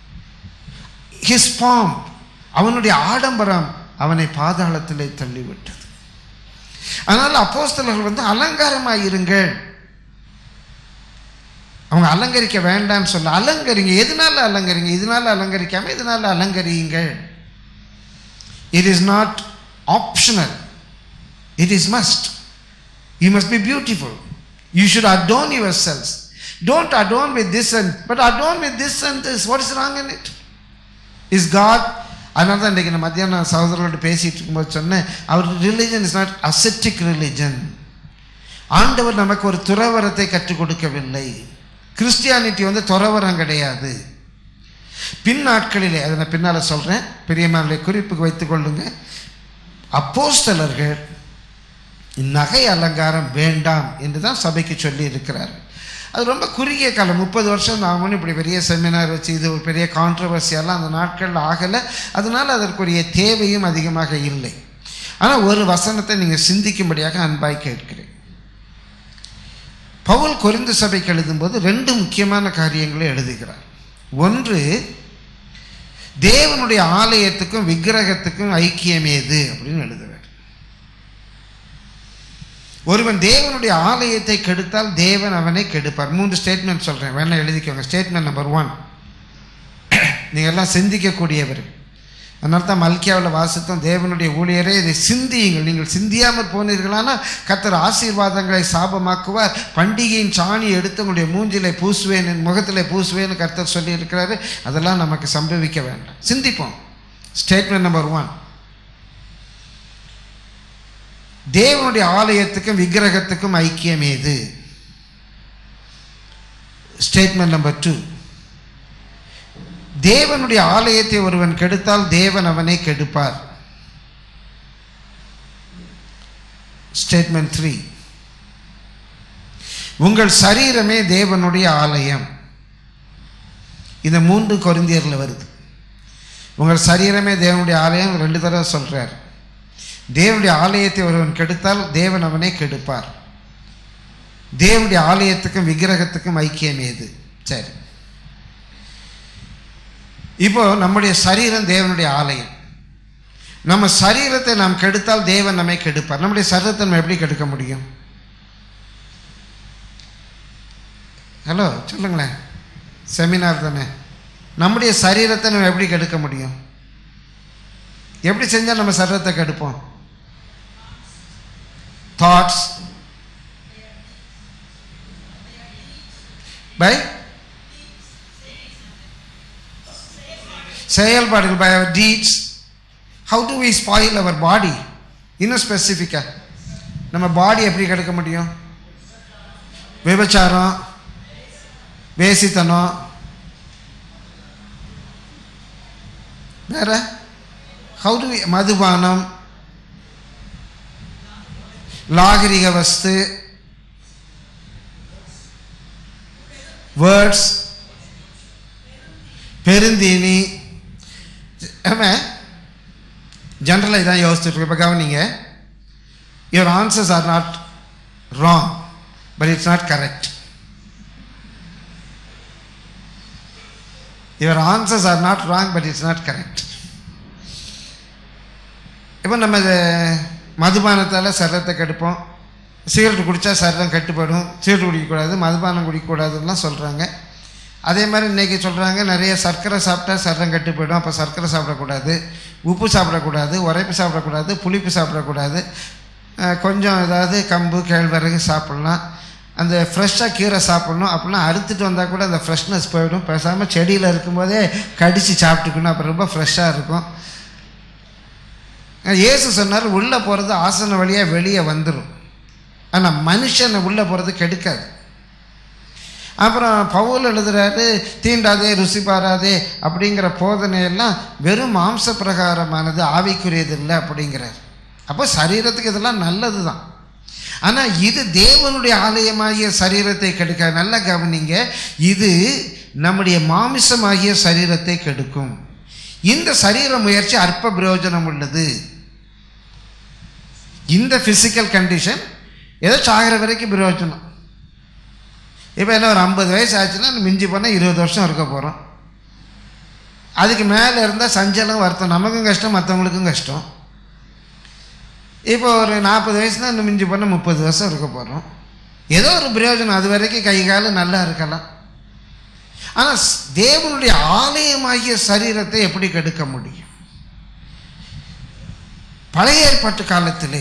ஹிஸ் ஃபார்ம், அவனுடைய ஆடம்பரம் அவனை பாதாளத்திலே தள்ளிவிட்டது. அதனால் அப்போஸ்தலர்கள் அலங்காரமாய் இருங்கள், அவங்க அலங்கரிக்க வேண்டாம்னு சொல்ல. அலங்கரிங்க. எதனால அலங்கரிங்க? இதனால அலங்கரிக்காம இதனால அலங்கரிங்க. It is not optional, it is must. You must be beautiful. You should adorn yourselves. Don't adorn with this and but adorn with this and this. What is wrong in it? Is God? அதனால தான் இன்றைக்கி நான் மத்தியானம் சகோதரர்களோடு பேசிகிட்டு இருக்கும்போது சொன்னேன், அவர் religion is not ascetic religion. ஆண்டவர் நமக்கு ஒரு துறவரத்தை கற்றுக் கொடுக்கவில்லை. கிறிஸ்டியானிட்டி வந்து துறவரம் கிடையாது. பின் நாட்களிலே, அதை நான் பின்னால் சொல்கிறேன், பெரியமானுடைய குறிப்புக்கு வைத்துக் கொள்ளுங்க. அப்போஸ்தலர்கள் நகை அலங்காரம் வேண்டாம் என்று தான் சபைக்கு சொல்லி இருக்கிறார். அது ரொம்ப குறுகிய காலம், 30 வருஷம் ஆகும்னு இப்படி பெரிய செமினார் வச்சு இது ஒரு பெரிய கான்ட்ரவர்சியெல்லாம் அந்த நாட்களில் ஆகலை. அதனால் அதற்குரிய தேவையும் அதிகமாக இல்லை. ஆனால் ஒரு வசனத்தை நீங்கள் சிந்திக்கும்படியாக அன்பாய் கேட்கிறேன். பவுல் கொரிந்து சபைக்கு எழுதும்போது 2 முக்கியமான காரியங்களை எழுதுகிறார். ஒன்று, தேவனுடைய ஆலயத்துக்கும் விக்கிரகத்துக்கும் ஐக்கியம் ஏது அப்படின்னு எழுதுவார். ஒருவன் தேவனுடைய ஆலயத்தை கெடுத்தால் தேவன் அவனை கெடுப்பார். 3 ஸ்டேட்மெண்ட் சொல்கிறேன், வேணா எழுதிக்கோங்க. ஸ்டேட்மெண்ட் நம்பர் 1, நீங்கள் எல்லாம் சிந்திக்கக்கூடியவர். அதனால தான் மல்கியாவில் வாசித்தோம், தேவனுடைய ஊழியரே இதை சிந்தியுங்கள், நீங்கள் சிந்தியாமல் போனீர்களானா கர்த்தர் ஆசீர்வாதங்களை சாபமாக்குவார். பண்டிகையின் சாணி எடுத்து உங்களுடைய மூஞ்சிலை பூசுவேன், என் முகத்திலே பூசுவேன்னு கர்த்தர் சொல்லி இருக்கிறாரு. அதெல்லாம் நமக்கு சம்பவிக்க வேண்டாம். சிந்திப்போம். ஸ்டேட்மெண்ட் நம்பர் 1, தேவனுடைய ஆலயத்துக்கும் விக்கிரகத்துக்கும் ஐக்கியம் ஏது? ஸ்டேட்மெண்ட் நம்பர் 2, தேவனுடைய ஆலயத்தை ஒருவன் கெடுத்தால் தேவன் அவனை கெடுப்பார். ஸ்டேட்மெண்ட் 3, உங்கள் சரீரமே தேவனுடைய ஆலயம். இந்த 3 கொரிந்தியர்ல வருது. உங்கள் சரீரமே தேவனுடைய ஆலயம் 2 தடவை சொல்றார். தேவனுடைய ஆலயத்தை ஒருவன் கெடுத்தால் தேவன் அவனை கெடுப்பார். தேவனுடைய ஆலயத்துக்கும் விக்கிரகத்துக்கும் ஐக்கியம் ஏது? சரி, இப்போ நம்முடைய சரீரம் தேவனுடைய ஆலயம். நம்ம சரீரத்தை நாம் கெடுத்தால் தேவன் நம்மை கெடுப்பார். நம்முடைய சரீரத்தை நம்ம எப்படி கெடுக்க முடியும்? ஹலோ சொல்லுங்களேன், செமினார் தானே. நம்முடைய சரீரத்தை நம்ம எப்படி கெடுக்க முடியும்? எப்படி செஞ்சால் நம்ம சரீரத்தை கெடுப்போம்? தாட்ஸ், பை செயல்பாடுகள், by our deeds. How do we spoil our body? இன்னும் ஸ்பெசிஃபிக்கா நம்ம பாடி எப்படி கெடுக்க முடியும்? விபச்சாரம், வேசித்தனம், வேற how do we, மதுபானம், லாகரிக வஸ்து, வேர்ட்ஸ், பெருந்தீனி. ஜென்ரலாக இதான் யோசிச்சுட்டு இருக்கு. இப்போ கவனிங்க, your answers are not wrong, but it's not correct. Your answers are not wrong, but it's not correct. இப்போ நம்ம மதுபானத்தால் சரீரத்தை கெடுப்போம். சிகரெட் குடித்தா சரீரம் கெட்டுப்படும், சிகரெட் குடிக்கக்கூடாது, மதுபானம் குடிக்கக்கூடாதுலாம் சொல்கிறாங்க. அதே மாதிரி இன்றைக்கி சொல்கிறாங்க நிறைய சர்க்கரை சாப்பிட்டா சரீரம் கெட்டு போயிடும். அப்போ சர்க்கரை சாப்பிடக்கூடாது, உப்பு சாப்பிடக்கூடாது, உரைப்பு சாப்பிடக்கூடாது, புளிப்பு சாப்பிடக்கூடாது, கொஞ்சம் ஏதாவது கம்பு கேழ்வரகு சாப்பிட்லாம், அந்த ஃப்ரெஷ்ஷாக கீரை சாப்பிட்ணும். அப்படிலாம் அறுத்துட்டு வந்தால் கூட அந்த ஃப்ரெஷ்னஸ் போயிடும். பேசாமல் செடியில் இருக்கும்போதே கடித்து சாப்பிட்டுக்கணும், அப்போ ரொம்ப ஃப்ரெஷ்ஷாக இருக்கும். இயேசு சொன்னார், உள்ளே போகிறது ஆசன வழியாக வெளியே வந்துடும், ஆனால் மனுஷனை உள்ளே போகிறது கெடுக்காது. அப்புறம் பவுல் எழுதுறாரு, தீண்டாதே, ருசி பாராதே அப்படிங்கிற போதனையெல்லாம் வெறும் மாம்ச பிரகாரமானது, ஆவிக்குரியது இல்லை அப்படிங்கிறார். அப்போ சரீரத்துக்கு இதெல்லாம் நல்லது தான். ஆனால் இது தேவனுடைய ஆலயமாகிய சரீரத்தை கெடுக்க. நல்லா கவனிங்க, இது நம்முடைய மாமிசமாகிய சரீரத்தை கெடுக்கும். இந்த சரீர முயற்சி அற்ப பிரயோஜனம் உள்ளது. இந்த பிசிக்கல் கண்டிஷன் ஏதோ சாகிற வரைக்கும் பிரயோஜனம். இப்போ என்ன ஒரு 50 வயசு ஆச்சுன்னா மிஞ்சி போனால் 20 வருஷம் இருக்க போகிறோம். அதுக்கு மேலே இருந்தால் சஞ்சலம், வருத்தம், நமக்கும் கஷ்டம், மற்றவங்களுக்கும் கஷ்டம். இப்போ ஒரு 40 வயசுனா இன்னும் மிஞ்சி போனால் 30 வருஷம் இருக்க போகிறோம். ஏதோ ஒரு பிரயோஜனம், அது வரைக்கும் கை காலம் நல்லா இருக்கலாம். ஆனால் தேவனுடைய ஆலயமாகிய சரீரத்தை எப்படி கெடுக்க முடியும்? பழைய ஏற்பாட்டு காலத்திலே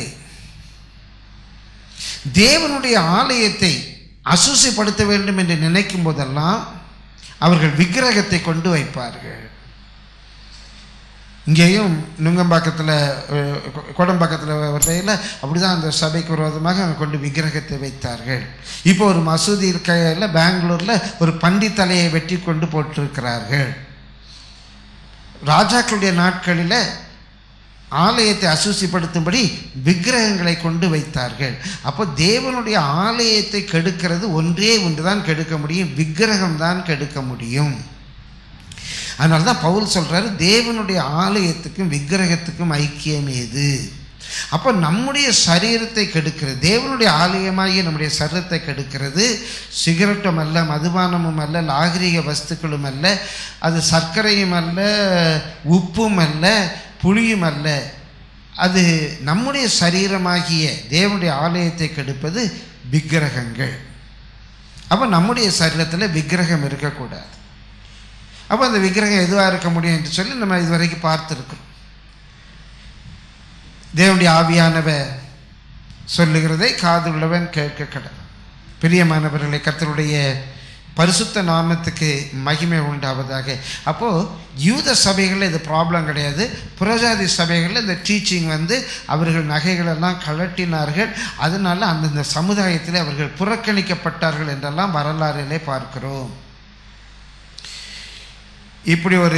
தேவனுடைய ஆலயத்தை அசுசிப்படுத்த வேண்டும் என்று நினைக்கும் போதெல்லாம் அவர்கள் விக்கிரகத்தை கொண்டு வைப்பார்கள். இங்கேயும் நுங்கம்பாக்கத்தில் கோடம்பாக்கத்தில் வரையில் அப்படிதான் அந்த சபைக்கு விரோதமாக அங்கே கொண்டு விக்கிரகத்தை வைத்தார்கள். இப்போ ஒரு மசூதி இருக்கையில் பெங்களூரில் ஒரு பண்டி தலையை வெட்டி கொண்டு போட்டிருக்கிறார்கள். ராஜாக்களுடைய நாட்களில் ஆலயத்தை அசுசிப்படுத்தும்படி விக்கிரகங்களை கொண்டு வைத்தார்கள். அப்போ தேவனுடைய ஆலயத்தை கெடுக்கிறது ஒன்றே ஒன்றுதான் கெடுக்க முடியும், விக்கிரகம் தான் கெடுக்க முடியும். அதனால தான் பவுல் சொல்றாரு, தேவனுடைய ஆலயத்துக்கும் விக்கிரகத்துக்கும் ஐக்கியம் ஏது? அப்போ நம்முடைய சரீரத்தை கெடுக்கிறது, தேவனுடைய ஆலயமாகிய நம்முடைய சரீரத்தை கெடுக்கிறது சிகரெட்டும் அல்ல, மதுபானமும் அல்ல, நாகரிக வஸ்துக்களும் அல்ல, அது சர்க்கரையும் அல்ல, உப்பும் அல்ல, புளியும் அல்ல. அது நம்முடைய சரீரமாகிய தேவனுடைய ஆலயத்தை கெடுப்பது விக்கிரகங்கள். அப்போ நம்முடைய சரீரத்தில் விக்கிரகம் இருக்கக்கூடாது. அப்போ அந்த விக்கிரகம் எதுவாக இருக்க முடியும் என்று சொல்லி நம்ம இதுவரைக்கும் பார்த்துருக்கிறோம். தேவனுடைய ஆவியானவர் சொல்லுகிறதை காதுள்ளவன் கேட்க கடவுள். பிரியமானவர்களை, கர்த்தருடைய பரிசுத்த நாமத்துக்கு மகிமை உண்டாவதாக. அப்போது யூத சபைகளில் இது ப்ராப்ளம் கிடையாது. புறஜாதி சபைகளில் இந்த டீச்சிங் அவர்கள் நகைகளெல்லாம் கழட்டினார்கள். அதனால அந்தந்த சமுதாயத்தில் அவர்கள் புறக்கணிக்கப்பட்டார்கள் என்றெல்லாம் வரலாறிலே பார்க்கிறோம். இப்படி ஒரு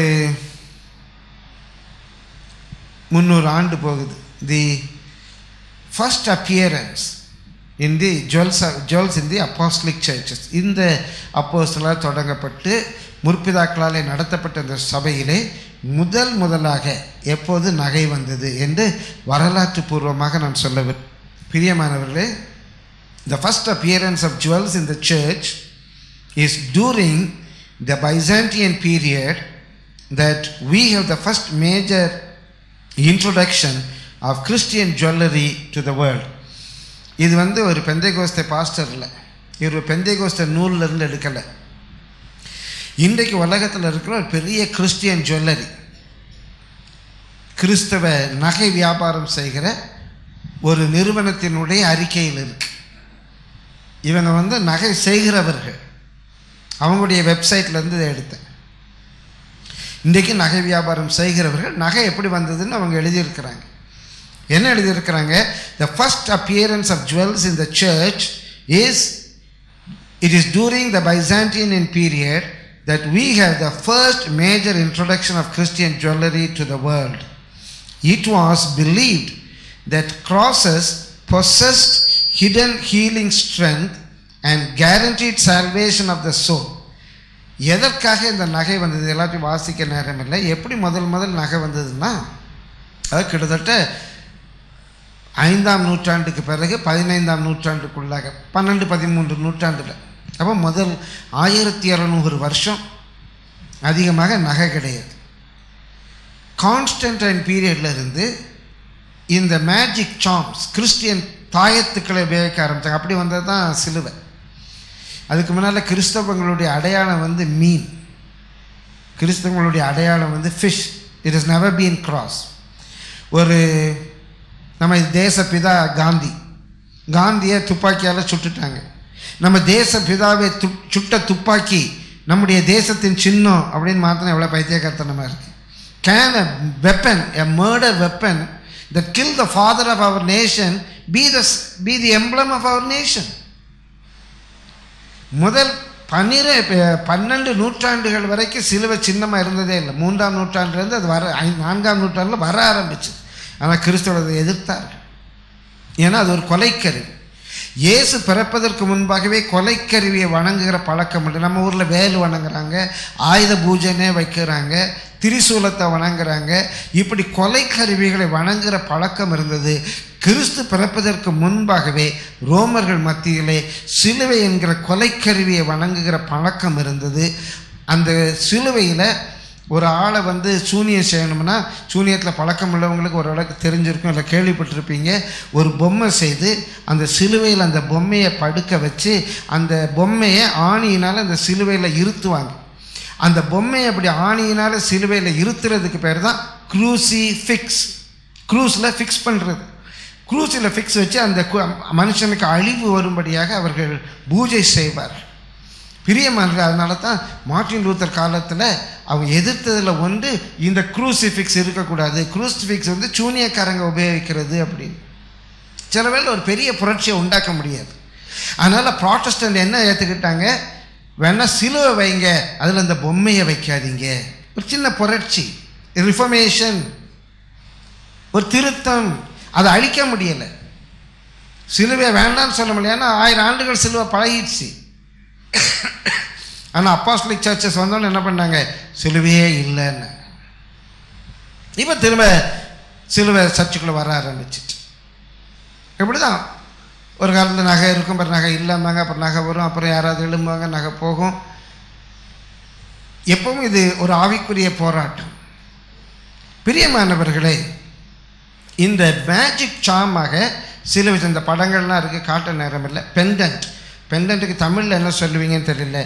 300 ஆண்டு போகுது. The first appearance in the jewels in the apostolic churches. இந்த அப்போஸ்தலரால் தொடங்கப்பட்டு முற்பிதாக்களாலே நடத்தப்பட்ட இந்த சபையிலே முதலாக எப்போது நகை வந்தது என்று வரலாற்று பூர்வமாக நான் சொல்ல பிரியமானவர்களே, the first appearance of jewels in the church is during the Byzantine period, that we have the first major introduction of Christian jewelry to the world. இது ஒரு பெந்தைகோஸ்தே பாஸ்டர் இல்லை, இவர் பெந்தைகோஸ்தே நூலிலிருந்து எடுக்கலை. இன்றைக்கு உலகத்தில் இருக்கிற ஒரு பெரிய கிறிஸ்டியன் ஜுவல்லரி, கிறிஸ்தவ நகை வியாபாரம் செய்கிற ஒரு நிறுவனத்தினுடைய அறிக்கையில் இருக்கு. இவங்க நகை செய்கிறவர்கள், அவங்களுடைய வெப்சைட்லேருந்து இதை எடுத்தேன். இன்றைக்கு நகை வியாபாரம் செய்கிறவர்கள் நகை எப்படி வந்ததுன்னு அவங்க எழுதியிருக்கிறாங்க. என்ன எழுதியிருக்கிறாங்க? The first appearance of jewels in the church is during the Byzantine period that we have the first major introduction of Christian jewelry to the world. It was believed that crosses possessed hidden healing strength and guaranteed salvation of the soul. எதற்காக இந்த நகை வந்தது எல்லாத்தையும் வாசிக்க நேரம் இல்லை. எப்படி முதல் நகை வந்ததுன்னா, அது கிட்டத்தட்ட 5ஆம் நூற்றாண்டுக்கு பிறகு 15ஆம் நூற்றாண்டுக்குள்ளாக 12-13 நூற்றாண்டில். அப்போ முதல் 1200 வருஷம் அதிகமாக நகை கிடையாது. கான்ஸ்டன்டைன் பீரியட்ல இருந்து இந்த மேஜிக் சாம்ஸ், கிறிஸ்டியன் தாயத்துக்களை உபயோகிக்க ஆரம்பித்தாங்க. அப்படி வந்தது தான் சிலுவை. அதுக்கு முன்னால் கிறிஸ்தவங்களுடைய அடையாளம் மீன், கிறிஸ்தவங்களுடைய அடையாளம் fish. It is never been cross. ஒரு நம்ம தேசப்பிதா காந்தியை துப்பாக்கியால் சுட்டுட்டாங்க. நம்ம தேசப்பிதாவை சுட்ட துப்பாக்கி நம்முடைய தேசத்தின் சின்னம் அப்படின்னு மாத்திரம் எவ்வளோ பைத்தியக்காரத்தனமாக இருக்குது. Can a weapon, a murder weapon that killed the father of our nation be the emblem of our nation? முதல் 12 நூற்றாண்டுகள் வரைக்கும் சிலுவை சின்னமாக இருந்ததே இல்லை. 3ஆம் நூற்றாண்டுலேருந்து அது 4ஆம் நூற்றாண்டில் வர ஆரம்பிச்சு. ஆனால் கிறிஸ்தவர்கள் எதிர்த்தார்கள். ஏன்னா அது ஒரு கொலைக்கருவி. இயேசு பிறப்பதற்கு முன்பாகவே கொலைக்கருவியை வணங்குகிற பழக்கம் உண்டு. நம்ம ஊரில் வேல் வணங்குறாங்க, ஆயுத பூஜைனே வைக்கிறாங்க, திரிசூலத்தை வணங்குறாங்க. இப்படி கொலைக்கருவிகளை வணங்குகிற பழக்கம் இருந்தது. கிறிஸ்து பிறப்பதற்கு முன்பாகவே ரோமர்கள் மத்தியிலே சிலுவை என்கிற கொலைக்கருவியை வணங்குகிற பழக்கம் இருந்தது. அந்த சிலுவையில் ஒரு ஆளை சூனியம் செய்யணும்னா, சூனியத்தில் பழக்கம் உள்ளவங்களுக்கு ஓரளவுக்கு தெரிஞ்சிருக்கும், இல்லை கேள்விப்பட்டிருப்பீங்க. ஒரு பொம்மை செய்து அந்த சிலுவையில் அந்த பொம்மையை படுக்க வச்சு அந்த பொம்மையை ஆணியினால் அந்த சிலுவையில் இருத்துவாங்க. அந்த பொம்மையை அப்படி ஆணியினால சிலுவையில் இருத்துறதுக்கு பேர் தான் க்ரூசிஃபிக்ஸ். க்ரூஸில் ஃபிக்ஸ் பண்ணுறது. க்ரூஸில் ஃபிக்ஸ் வச்சு அந்த மனுஷனுக்கு அழிவு வரும்படியாக அவர்கள் பூஜை செய்வார். பிரியமானது. அதனால தான் மார்ட்டின் லூத்தர் காலத்தில் அவங்க எதிர்த்ததில் ஒன்று இந்த க்ரூசிஃபிக்ஸ் இருக்கக்கூடாது. க்ரூசிஃபிக்ஸ் வந்து சூனியக்காரங்க உபயோகிக்கிறது அப்படின்னு. சில வேளை ஒரு பெரிய புரட்சியை உண்டாக்க முடியாது. அதனால் ப்ராட்டஸ்டன்ட் என்ன ஏற்றுக்கிட்டாங்க, வேணால் சிலுவை வைங்க, அதில் அந்த பொம்மையை வைக்காதீங்க. ஒரு சின்ன புரட்சி, ரிஃபர்மேஷன், ஒரு திருத்தம். அதை அழிக்க முடியலை. சிலுவை வேண்டாம்னு சொல்ல முடியாது. ஏன்னா 1000 ஆண்டுகள் சிலுவை பழகிடுச்சு. ஆனால் அப்போஸ்தலிக் சர்ச்சஸ் வந்தோன்னு என்ன பண்ணாங்க, சிலுவையே இல்லைன்னு. இப்போ திரும்ப சிலுவை சர்ச்சுக்குள்ளே வர ஆரம்பிச்சிட்டு. இப்படி தான் ஒரு காலத்தில் நகை இருக்கும், அப்புறம் நகை இல்லாமாங்க, அப்புறம் நகை வரும், அப்புறம் யாராவது எழும்புவாங்க, நகை போகும். எப்பவும் இது ஒரு ஆவிக்குரிய போராட்டம். பிரியமானவர்களே, இந்த மேஜிக் சாமாக சில இந்த படங்கள்லாம் இருக்குது, காட்ட நேரம் இல்லை. பெண்டன்ட், பெண்டன்ட்டுக்கு தமிழில் என்ன சொல்லுவீங்கன்னு தெரியல.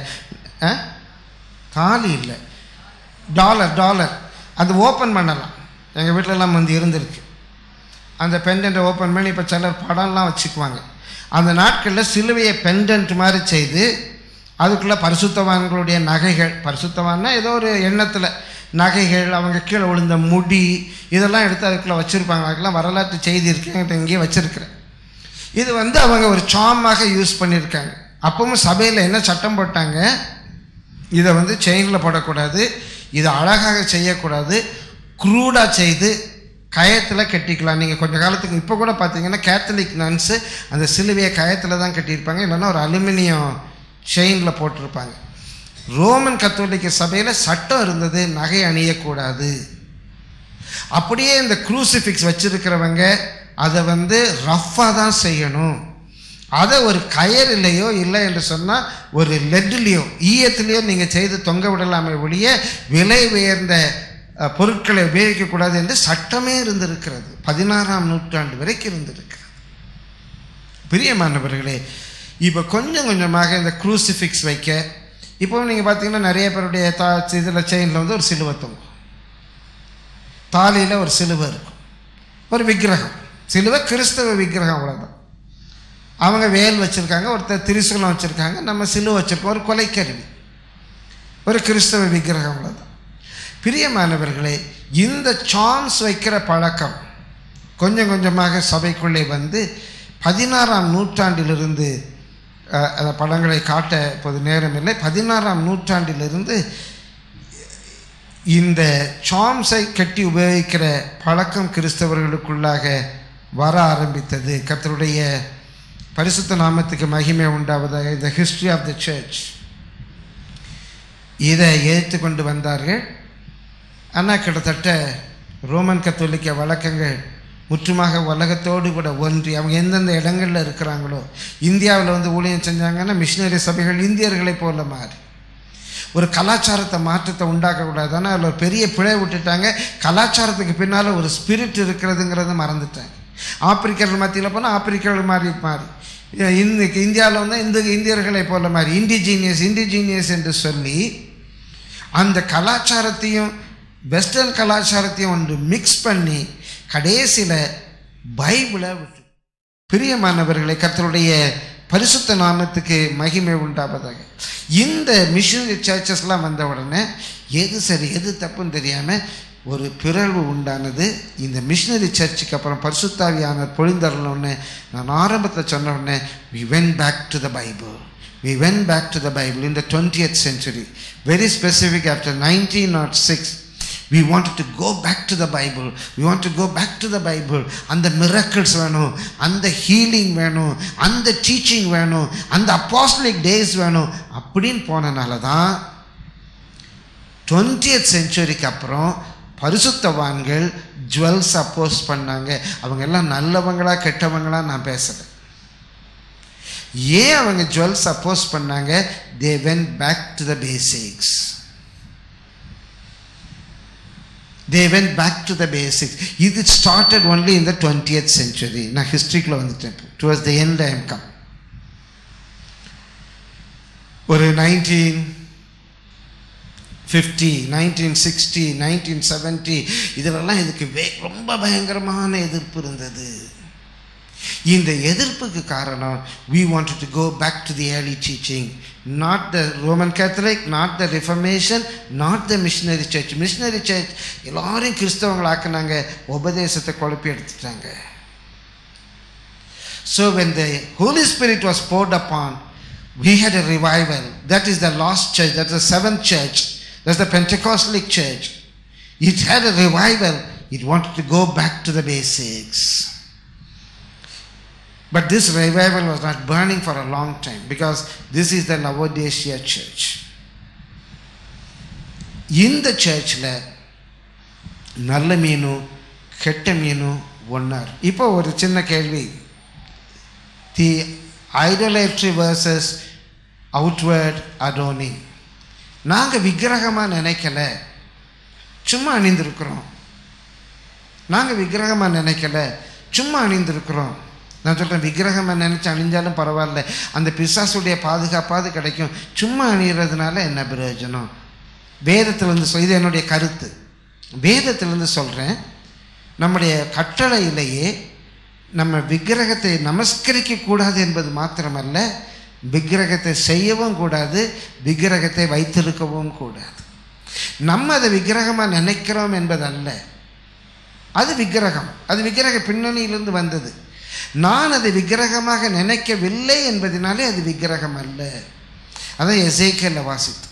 தாலி இல்லை, டாலர், டாலர். அது ஓப்பன் பண்ணலாம். எங்கள் வீட்டிலலாம் வந்து இருந்திருக்கு. அந்த பெண்டன்ட்டை ஓப்பன் பண்ணி இப்போ சிலர் படம்லாம் வச்சுக்குவாங்க. அந்த நாட்களில் சிலுவையை பெண்டன்ட் மாதிரி செய்து அதுக்குள்ளே பரிசுத்தவான்களுடைய நகைகள், பரிசுத்தவான்னா ஏதோ ஒரு எண்ணத்தில் நகைகள், அவங்க கீழே விழுந்த முடி, இதெல்லாம் எடுத்து அதுக்குள்ளே வச்சுருப்பாங்க. அதுக்கெல்லாம் வரலாற்று செய்தி இருக்கு, என்கிட்ட இங்கேயே வச்சுருக்கிறேன். இது வந்து அவங்க ஒரு சாமாக யூஸ் பண்ணியிருக்காங்க. அப்பவும் சபையில் என்ன சட்டம் போட்டாங்க, இதை வந்து செயினில் போடக்கூடாது, இதை அழகாக செய்யக்கூடாது, க்ரூடாக செய்து கயத்தில் கட்டிக்கலாம். நீங்கள் கொஞ்சம் காலத்துக்கு இப்போ கூட பார்த்தீங்கன்னா கேத்தலிக் நன்ஸு அந்த சிலுவையை கயத்தில் தான் கட்டியிருப்பாங்க, இல்லைன்னா ஒரு அலுமினியம் செயினில் போட்டிருப்பாங்க. ரோமன் கத்தோலிக்க சபையில் சட்டம் இருந்தது, நகை அணியக்கூடாது. அப்படியே இந்த க்ரூசிஃபிக்ஸ் வச்சிருக்கிறவங்க அதை வந்து ரஃப்பாக தான் செய்யணும். அதை ஒரு கயரிலையோ இல்லை என்று சொன்னால் ஒரு லெட்லேயோ ஈயத்திலேயோ நீங்கள் செய்து தொங்க விடலாமே ஒழிய விலை உயர்ந்த பொருட்களை உபயோகிக்கக்கூடாது என்று சட்டமே இருந்திருக்கிறது. 16ஆம் நூற்றாண்டு வரைக்கும் இருந்திருக்கிறது. பிரியமானவர்களே, இப்போ கொஞ்சம் கொஞ்சமாக இந்த க்ரூசிஃபிக்ஸ் வைக்க, இப்போ நீங்கள் பார்த்தீங்கன்னா நிறைய பேருடைய இதில் செயினில் வந்து ஒரு சிலுவை தொங்கும், தாலியில் ஒரு சிலுவை இருக்கும், ஒரு விக்கிரகம். சிலுவை கிறிஸ்தவ விக்கிரகம், அவ்வளோதான். அவங்க வேல் வச்சுருக்காங்க, ஒருத்தர் திரிசூலம் வச்சுருக்காங்க, நம்ம சிலுவை வச்சுருக்கோம், ஒரு கொலைக்கருவி, ஒரு கிறிஸ்தவ விக்கிரகம், அவ்வளோதான். பிரியமானவர்களே, இந்த சான்ஸ் வைக்கிற பழக்கம் கொஞ்சம் கொஞ்சமாக சபைக்குள்ளே வந்து 16ஆம் நூற்றாண்டிலிருந்து, அந்த படங்களை காட்ட இப்போது நேரம் இல்லை, 16ஆம் நூற்றாண்டிலிருந்து இந்த சாம்ஸை கட்டி உபயோகிக்கிற பழக்கம் கிறிஸ்தவர்களுக்குள்ளாக வர ஆரம்பித்தது. கர்த்தருடைய பரிசுத்த நாமத்துக்கு மகிமை உண்டாவதாக. இந்த ஹிஸ்ட்ரி ஆஃப் த சர்ச் இதை ஏற்று கொண்டு வந்தார்கள். ஆனால் கிட்டத்தட்ட ரோமன் கத்தோலிக்க வழக்கங்கள் முற்றுமாக உலகத்தோடு கூட ஒன்றி அவங்க எந்தெந்த இடங்களில் இருக்கிறாங்களோ, இந்தியாவில் வந்து ஊழியம் செஞ்சாங்கன்னா மிஷினரி சபைகள் இந்தியர்களை போல மாறி ஒரு கலாச்சாரத்தை மாற்றத்தை உண்டாக்கக்கூடாது. ஆனால் அதில் ஒரு பெரிய பிழை விட்டுட்டாங்க. கலாச்சாரத்துக்கு பின்னால் ஒரு ஸ்பிரிட் இருக்கிறதுங்கிறத மறந்துட்டாங்க. ஆப்பிரிக்கர்கள் மத்தியில் போனால் ஆப்பிரிக்கர்கள் மாறி இன்னைக்கு இந்தியாவில் வந்து இந்த இந்தியர்களை போல மாறி இண்டிஜீனியஸ் என்று சொல்லி அந்த கலாச்சாரத்தையும் வெஸ்டர்ன் கலாச்சாரத்தையும் ஒன்று மிக்ஸ் பண்ணி கடைசியில் பைபிளை விட்டு. பிரியமானவர்களை, கர்த்தருடைய பரிசுத்த நாமத்துக்கு மகிமை உண்டாவதாக. இந்த மிஷனரி சர்ச்சஸ்லாம் வந்த உடனே எது சரி எது தப்புன்னு தெரியாமல் ஒரு பிறழ்வு உண்டானது. இந்த மிஷனரி சர்ச்சுக்கு அப்புறம் பரிசுத்தாவியானவர் பொழிந்தரலன்னு நான் ஆரம்பத்தில் சொன்ன உடனே we went back to the Bible. We went back to the Bible in the 20th century. Very specific, after 1906 we wanted to go back to the Bible. We want to go back to the Bible. அந்த miracles வேணும், அந்த healing வேணும், அந்த teaching வேணும், அந்த apostolic days வேணும் அப்படின்னு போனனால தான் 20th centuryக்கு அப்புறம் பரிசுத்தவான்கள் ஜுவல்ஸ் அப்போஸ் பண்ணாங்க. அவங்க எல்லாம் நல்லவங்களா கெட்டவங்களா நான் பேசுகிறேன். ஏன் அவங்க ஜுவல்ஸ் அப்போஸ் பண்ணாங்க? they went back to the basics. They went back to the basics. It started only in the 20th century. நான் ஹிஸ்ட்ரிக்குள்ள வந்துட்டேன். Towards the end I am come. ஒரு 1950, 1960, 1970 இதிலெல்லாம் இதுக்கு ரொம்ப பயங்கரமான எதிர்ப்பு இருந்தது. இந்த எதிர்ப்புக்கு காரணம் we wanted to go back to the early teaching, not the Roman Catholic, not the Reformation, not the missionary church. Missionary church எல்லாரையும் கிறிஸ்தவங்களாக்குனாங்க, உபதேசத்தை குழப்பி எடுத்துட்டாங்க. So when the Holy Spirit was poured upon, we had a revival. That is the lost church, that's the seventh church, that's the Pentecostal church. It had a revival. It wanted to go back to the basics. But this revival was not burning for a long time, because this is the Laodicea church. In the church la நல்ல மீனும் கெட்ட மீனும் ஒன்னார். இப்போ ஒரு சின்ன கேள்வி, the idolatry versus outward adorning. நாங்கள் விக்கிரகமாக நினைக்கல, சும்மா அணிந்திருக்கிறோம். நாங்கள் விக்கிரகமாக நினைக்கல, சும்மா அணிந்திருக்கிறோம். நான் சொல்கிறேன், விக்கிரகமாக நினச்சி அணிஞ்சாலும் பரவாயில்ல, அந்த பிசாசுடைய பாதுகாப்பாவது கிடைக்கும். சும்மா அணிகிறதுனால என்ன பிரயோஜனம்? வேதத்திலிருந்து இது என்னுடைய கருத்து. வேதத்திலிருந்து சொல்கிறேன், நம்முடைய கட்டளையிலேயே நம்ம விக்கிரகத்தை நமஸ்கரிக்க கூடாது என்பது மாத்திரமல்ல, விக்கிரகத்தை செய்யவும் கூடாது, விக்கிரகத்தை வைத்திருக்கவும் கூடாது. நம்ம அதை விக்கிரகமாக நினைக்கிறோம் என்பதல்ல, அது விக்கிரகம், அது விக்கிரக பின்னணியிலிருந்து வந்தது. நான் அதை விக்கிரகமாக நினைக்கவில்லை என்பதனாலே அது விக்கிரகம் அல்ல. அதை எசேக்கியேல் வாசித்து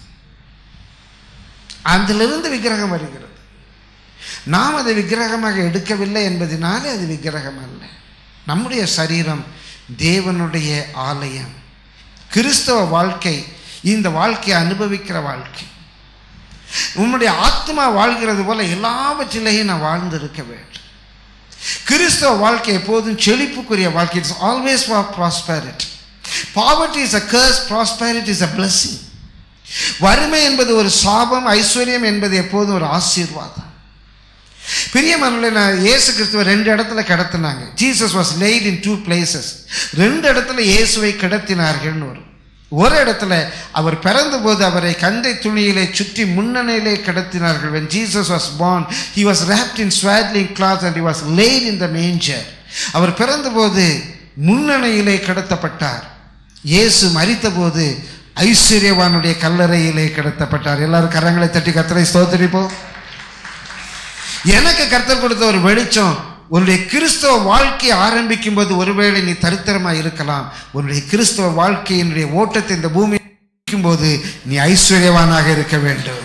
அதிலிருந்து விக்கிரகம் வருகிறது. நாம் அதை விக்கிரகமாக எடுக்கவில்லை என்பதனாலே அது விக்கிரகம் அல்ல. நம்முடைய சரீரம் தேவனுடைய ஆலயம். கிறிஸ்தவ வாழ்க்கை இந்த வாழ்க்கையை அனுபவிக்கிற வாழ்க்கை. உன்னுடைய ஆத்மா வாழ்கிறது போல எல்லாவற்றிலேயும் நான் வாழ்ந்திருக்க வேண்டும். கிறிஸ்தவ வாழ்க்கை எப்போதும் செழிப்புக்குரிய வாழ்க்கை. It's always for prosperity. Poverty is a curse, prosperity is a blessing. வறுமை என்பது ஒரு சாபம், ஐஸ்வர்யம் என்பது எப்போதும் ஒரு ஆசீர்வாதம். பிரியமானவர்களே, நான் இயேசு கிறிஸ்துவை 2 இடத்துல கடத்தினாங்க. Jesus was laid in 2 places. 2 இடத்துல இயேசுவை கிடத்தினார்கள்னு ஒரு இடத்துல அவர் பிறந்த போது அவரை கந்தை துணியிலே சுற்றி முன்னணியிலே கிடத்தினார்கள். when Jesus was born, he was wrapped in swaddling cloths and he was laid in the manger. அவர் பிறந்த போது முன்னணியிலே கிடத்தப்பட்டார். இயேசு மரித்த போது ஐஸ்வர்யவானுடைய கல்லறையிலே கிடத்தப்பட்டார். எல்லாரும் கரங்களை தட்டி கர்த்தரை ஸ்தோத்திரிப்போம். எனக்கு கர்த்தர் கொடுத்த ஒரு வெளிச்சம், உன்னுடைய கிறிஸ்தவ வாழ்க்கையை ஆரம்பிக்கும் போது ஒருவேளை நீ தரித்திரமாக இருக்கலாம். உன்னுடைய கிறிஸ்தவ வாழ்க்கையினுடைய ஓட்டத்தை இந்த பூமி போது நீ ஐஸ்வர்யவானாக இருக்க வேண்டும்.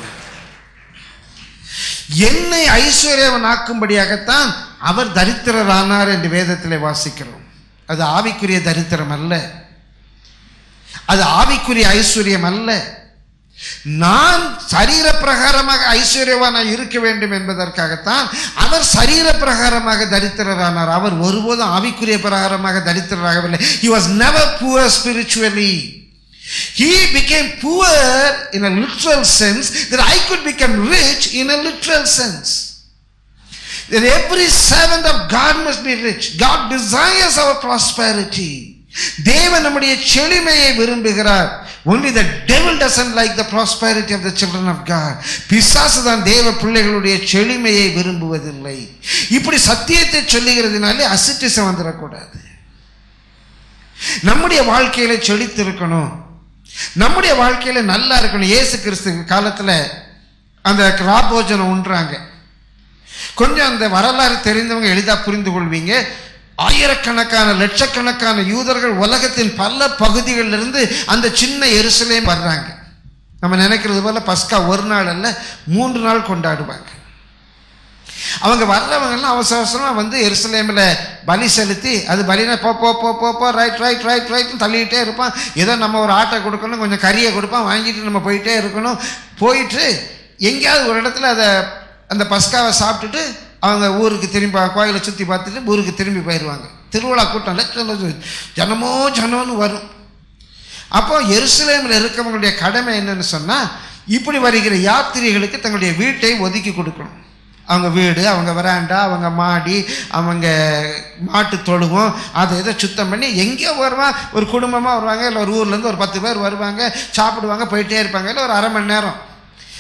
என்னை ஐஸ்வர்யவன் ஆக்கும்படியாகத்தான் அவர் தரித்திரரானார் என்று வேதத்திலே வாசிக்கிறோம். அது ஆவிக்குரிய தரித்திரம் அல்ல, அது ஆவிக்குரிய ஐஸ்வர்யம் அல்ல. நான் சரீர பிரகாரமாக ஐஸ்வர்யவானாக இருக்க வேண்டும் என்பதற்காகத்தான் அவர் சரீர பிரகாரமாக தரித்திரரானார். அவர் ஒருபோதும் ஆவிக்குரிய பிரகாரமாக தரித்திரராகவில்லை. He was never poor spiritually. He became poor in a literal sense, that I could become rich in a literal sense. That every servant of God must be rich. God desires our prosperity. தேவன் நம்முடைய செழிமையை விரும்புகிறார். Only the devil doesn't like the prosperity of the children of God. பிசாசு தான் தேவ பிள்ளைகளுடைய செழிமையை விரும்புவதில்லை. இப்படி சத்தியத்தை சொல்லுகிறதுனாலே அசிட்டிசம் வந்துடக்கூடாது. நம்முடைய வாழ்க்கையில செழித்திருக்கணும், நம்முடைய வாழ்க்கையில நல்லா இருக்கணும். இயேசு கிறிஸ்து காலத்துல அந்த ராபோஜனம் உண்றாங்க. கொஞ்சம் அந்த வரலாறு தெரிந்தவங்க எளிதா புரிந்து கொள்வீங்க. ஆயிரக்கணக்கான லட்சக்கணக்கான யூதர்கள் உலகத்தின் பல பகுதிகளிலிருந்து அந்த சின்ன எருசலேம் வர்றாங்க. நம்ம நினைக்கிறது போல பஸ்கா ஒரு நாள் அல்ல, 3 நாள் கொண்டாடுவாங்க. அவங்க வர்றவங்கெல்லாம் அவசர அவசரமாக வந்து எருசலேமில் பலி செலுத்தி, அது பலினா போ போ போ போ போ ரைட் ரைட் ரைட் ரைட்னு தள்ளிக்கிட்டே இருப்பான். ஏதோ நம்ம ஒரு ஆட்டை கொடுக்கணும், கொஞ்சம் கறியை கொடுப்பான், வாங்கிட்டு நம்ம போயிட்டே இருக்கணும். போயிட்டு எங்கேயாவது ஒரு இடத்துல அதை அந்த பஸ்காவை சாப்பிட்டுட்டு அவங்க ஊருக்கு திரும்பி கோயிலை சுற்றி பார்த்துட்டு ஊருக்கு திரும்பி போயிடுவாங்க. திருவிழா கூட்டம் ஜனமோ ஜனம்னு வரும். அப்போ எருசலேமில் இருக்கவங்களுடைய கடமை என்னன்னு சொன்னால், இப்படி வருகிற யாத்திரிகளுக்கு தங்களுடைய வீட்டை ஒதுக்கி கொடுக்கணும். அவங்க வீடு, அவங்க வராண்டா, அவங்க மாடி, அவங்க மாட்டு தொழுவம், அதை இதை சுத்தம் பண்ணி எங்கேயோ வருவான். ஒரு குடும்பமாக வருவாங்க, இல்லை ஒரு ஊர்லேருந்து ஒரு 10 பேர் வருவாங்க, சாப்பிடுவாங்க, போயிட்டே இருப்பாங்க. இல்லை ஒரு அரை மணி நேரம்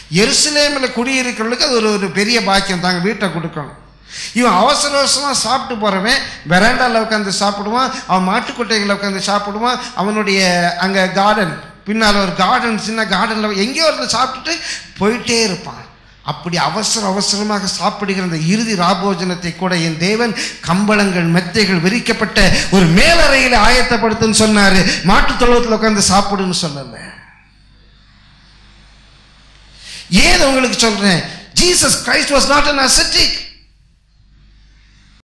எருசலேமில் குடியிருக்கிறவங்களுக்கு அது ஒரு பெரிய பாக்கியம் தாங்க, வீட்டை கொடுக்கணும். இவன் அவசர அவசரமாக சாப்பிட்டு போகிறவன் வெராண்டாவில் உட்காந்து சாப்பிடுவான், அவன் மாட்டுக்கொட்டைகளில் உட்காந்து சாப்பிடுவான், அவனுடைய அங்கே கார்டன் பின்னால் ஒரு கார்டன், சின்ன கார்டனில் எங்கேயோ ஒரு சாப்பிட்டுட்டு போயிட்டே இருப்பான். அப்படி அவசரமாக சாப்பிடுகிற அந்த இறுதி ராபோஜனத்தை கூட என் தேவன் கம்பளங்கள் மெத்தைகள் விரிக்கப்பட்ட ஒரு மேலறையில் ஆயத்தப்படுத்துன்னு சொன்னாரு. மாட்டு தொழுவத்தில் உட்காந்து சாப்பிடுன்னு சொல்லல. ஏன் உங்களுக்கு சொல்றேன், Jesus Christ was not an ascetic.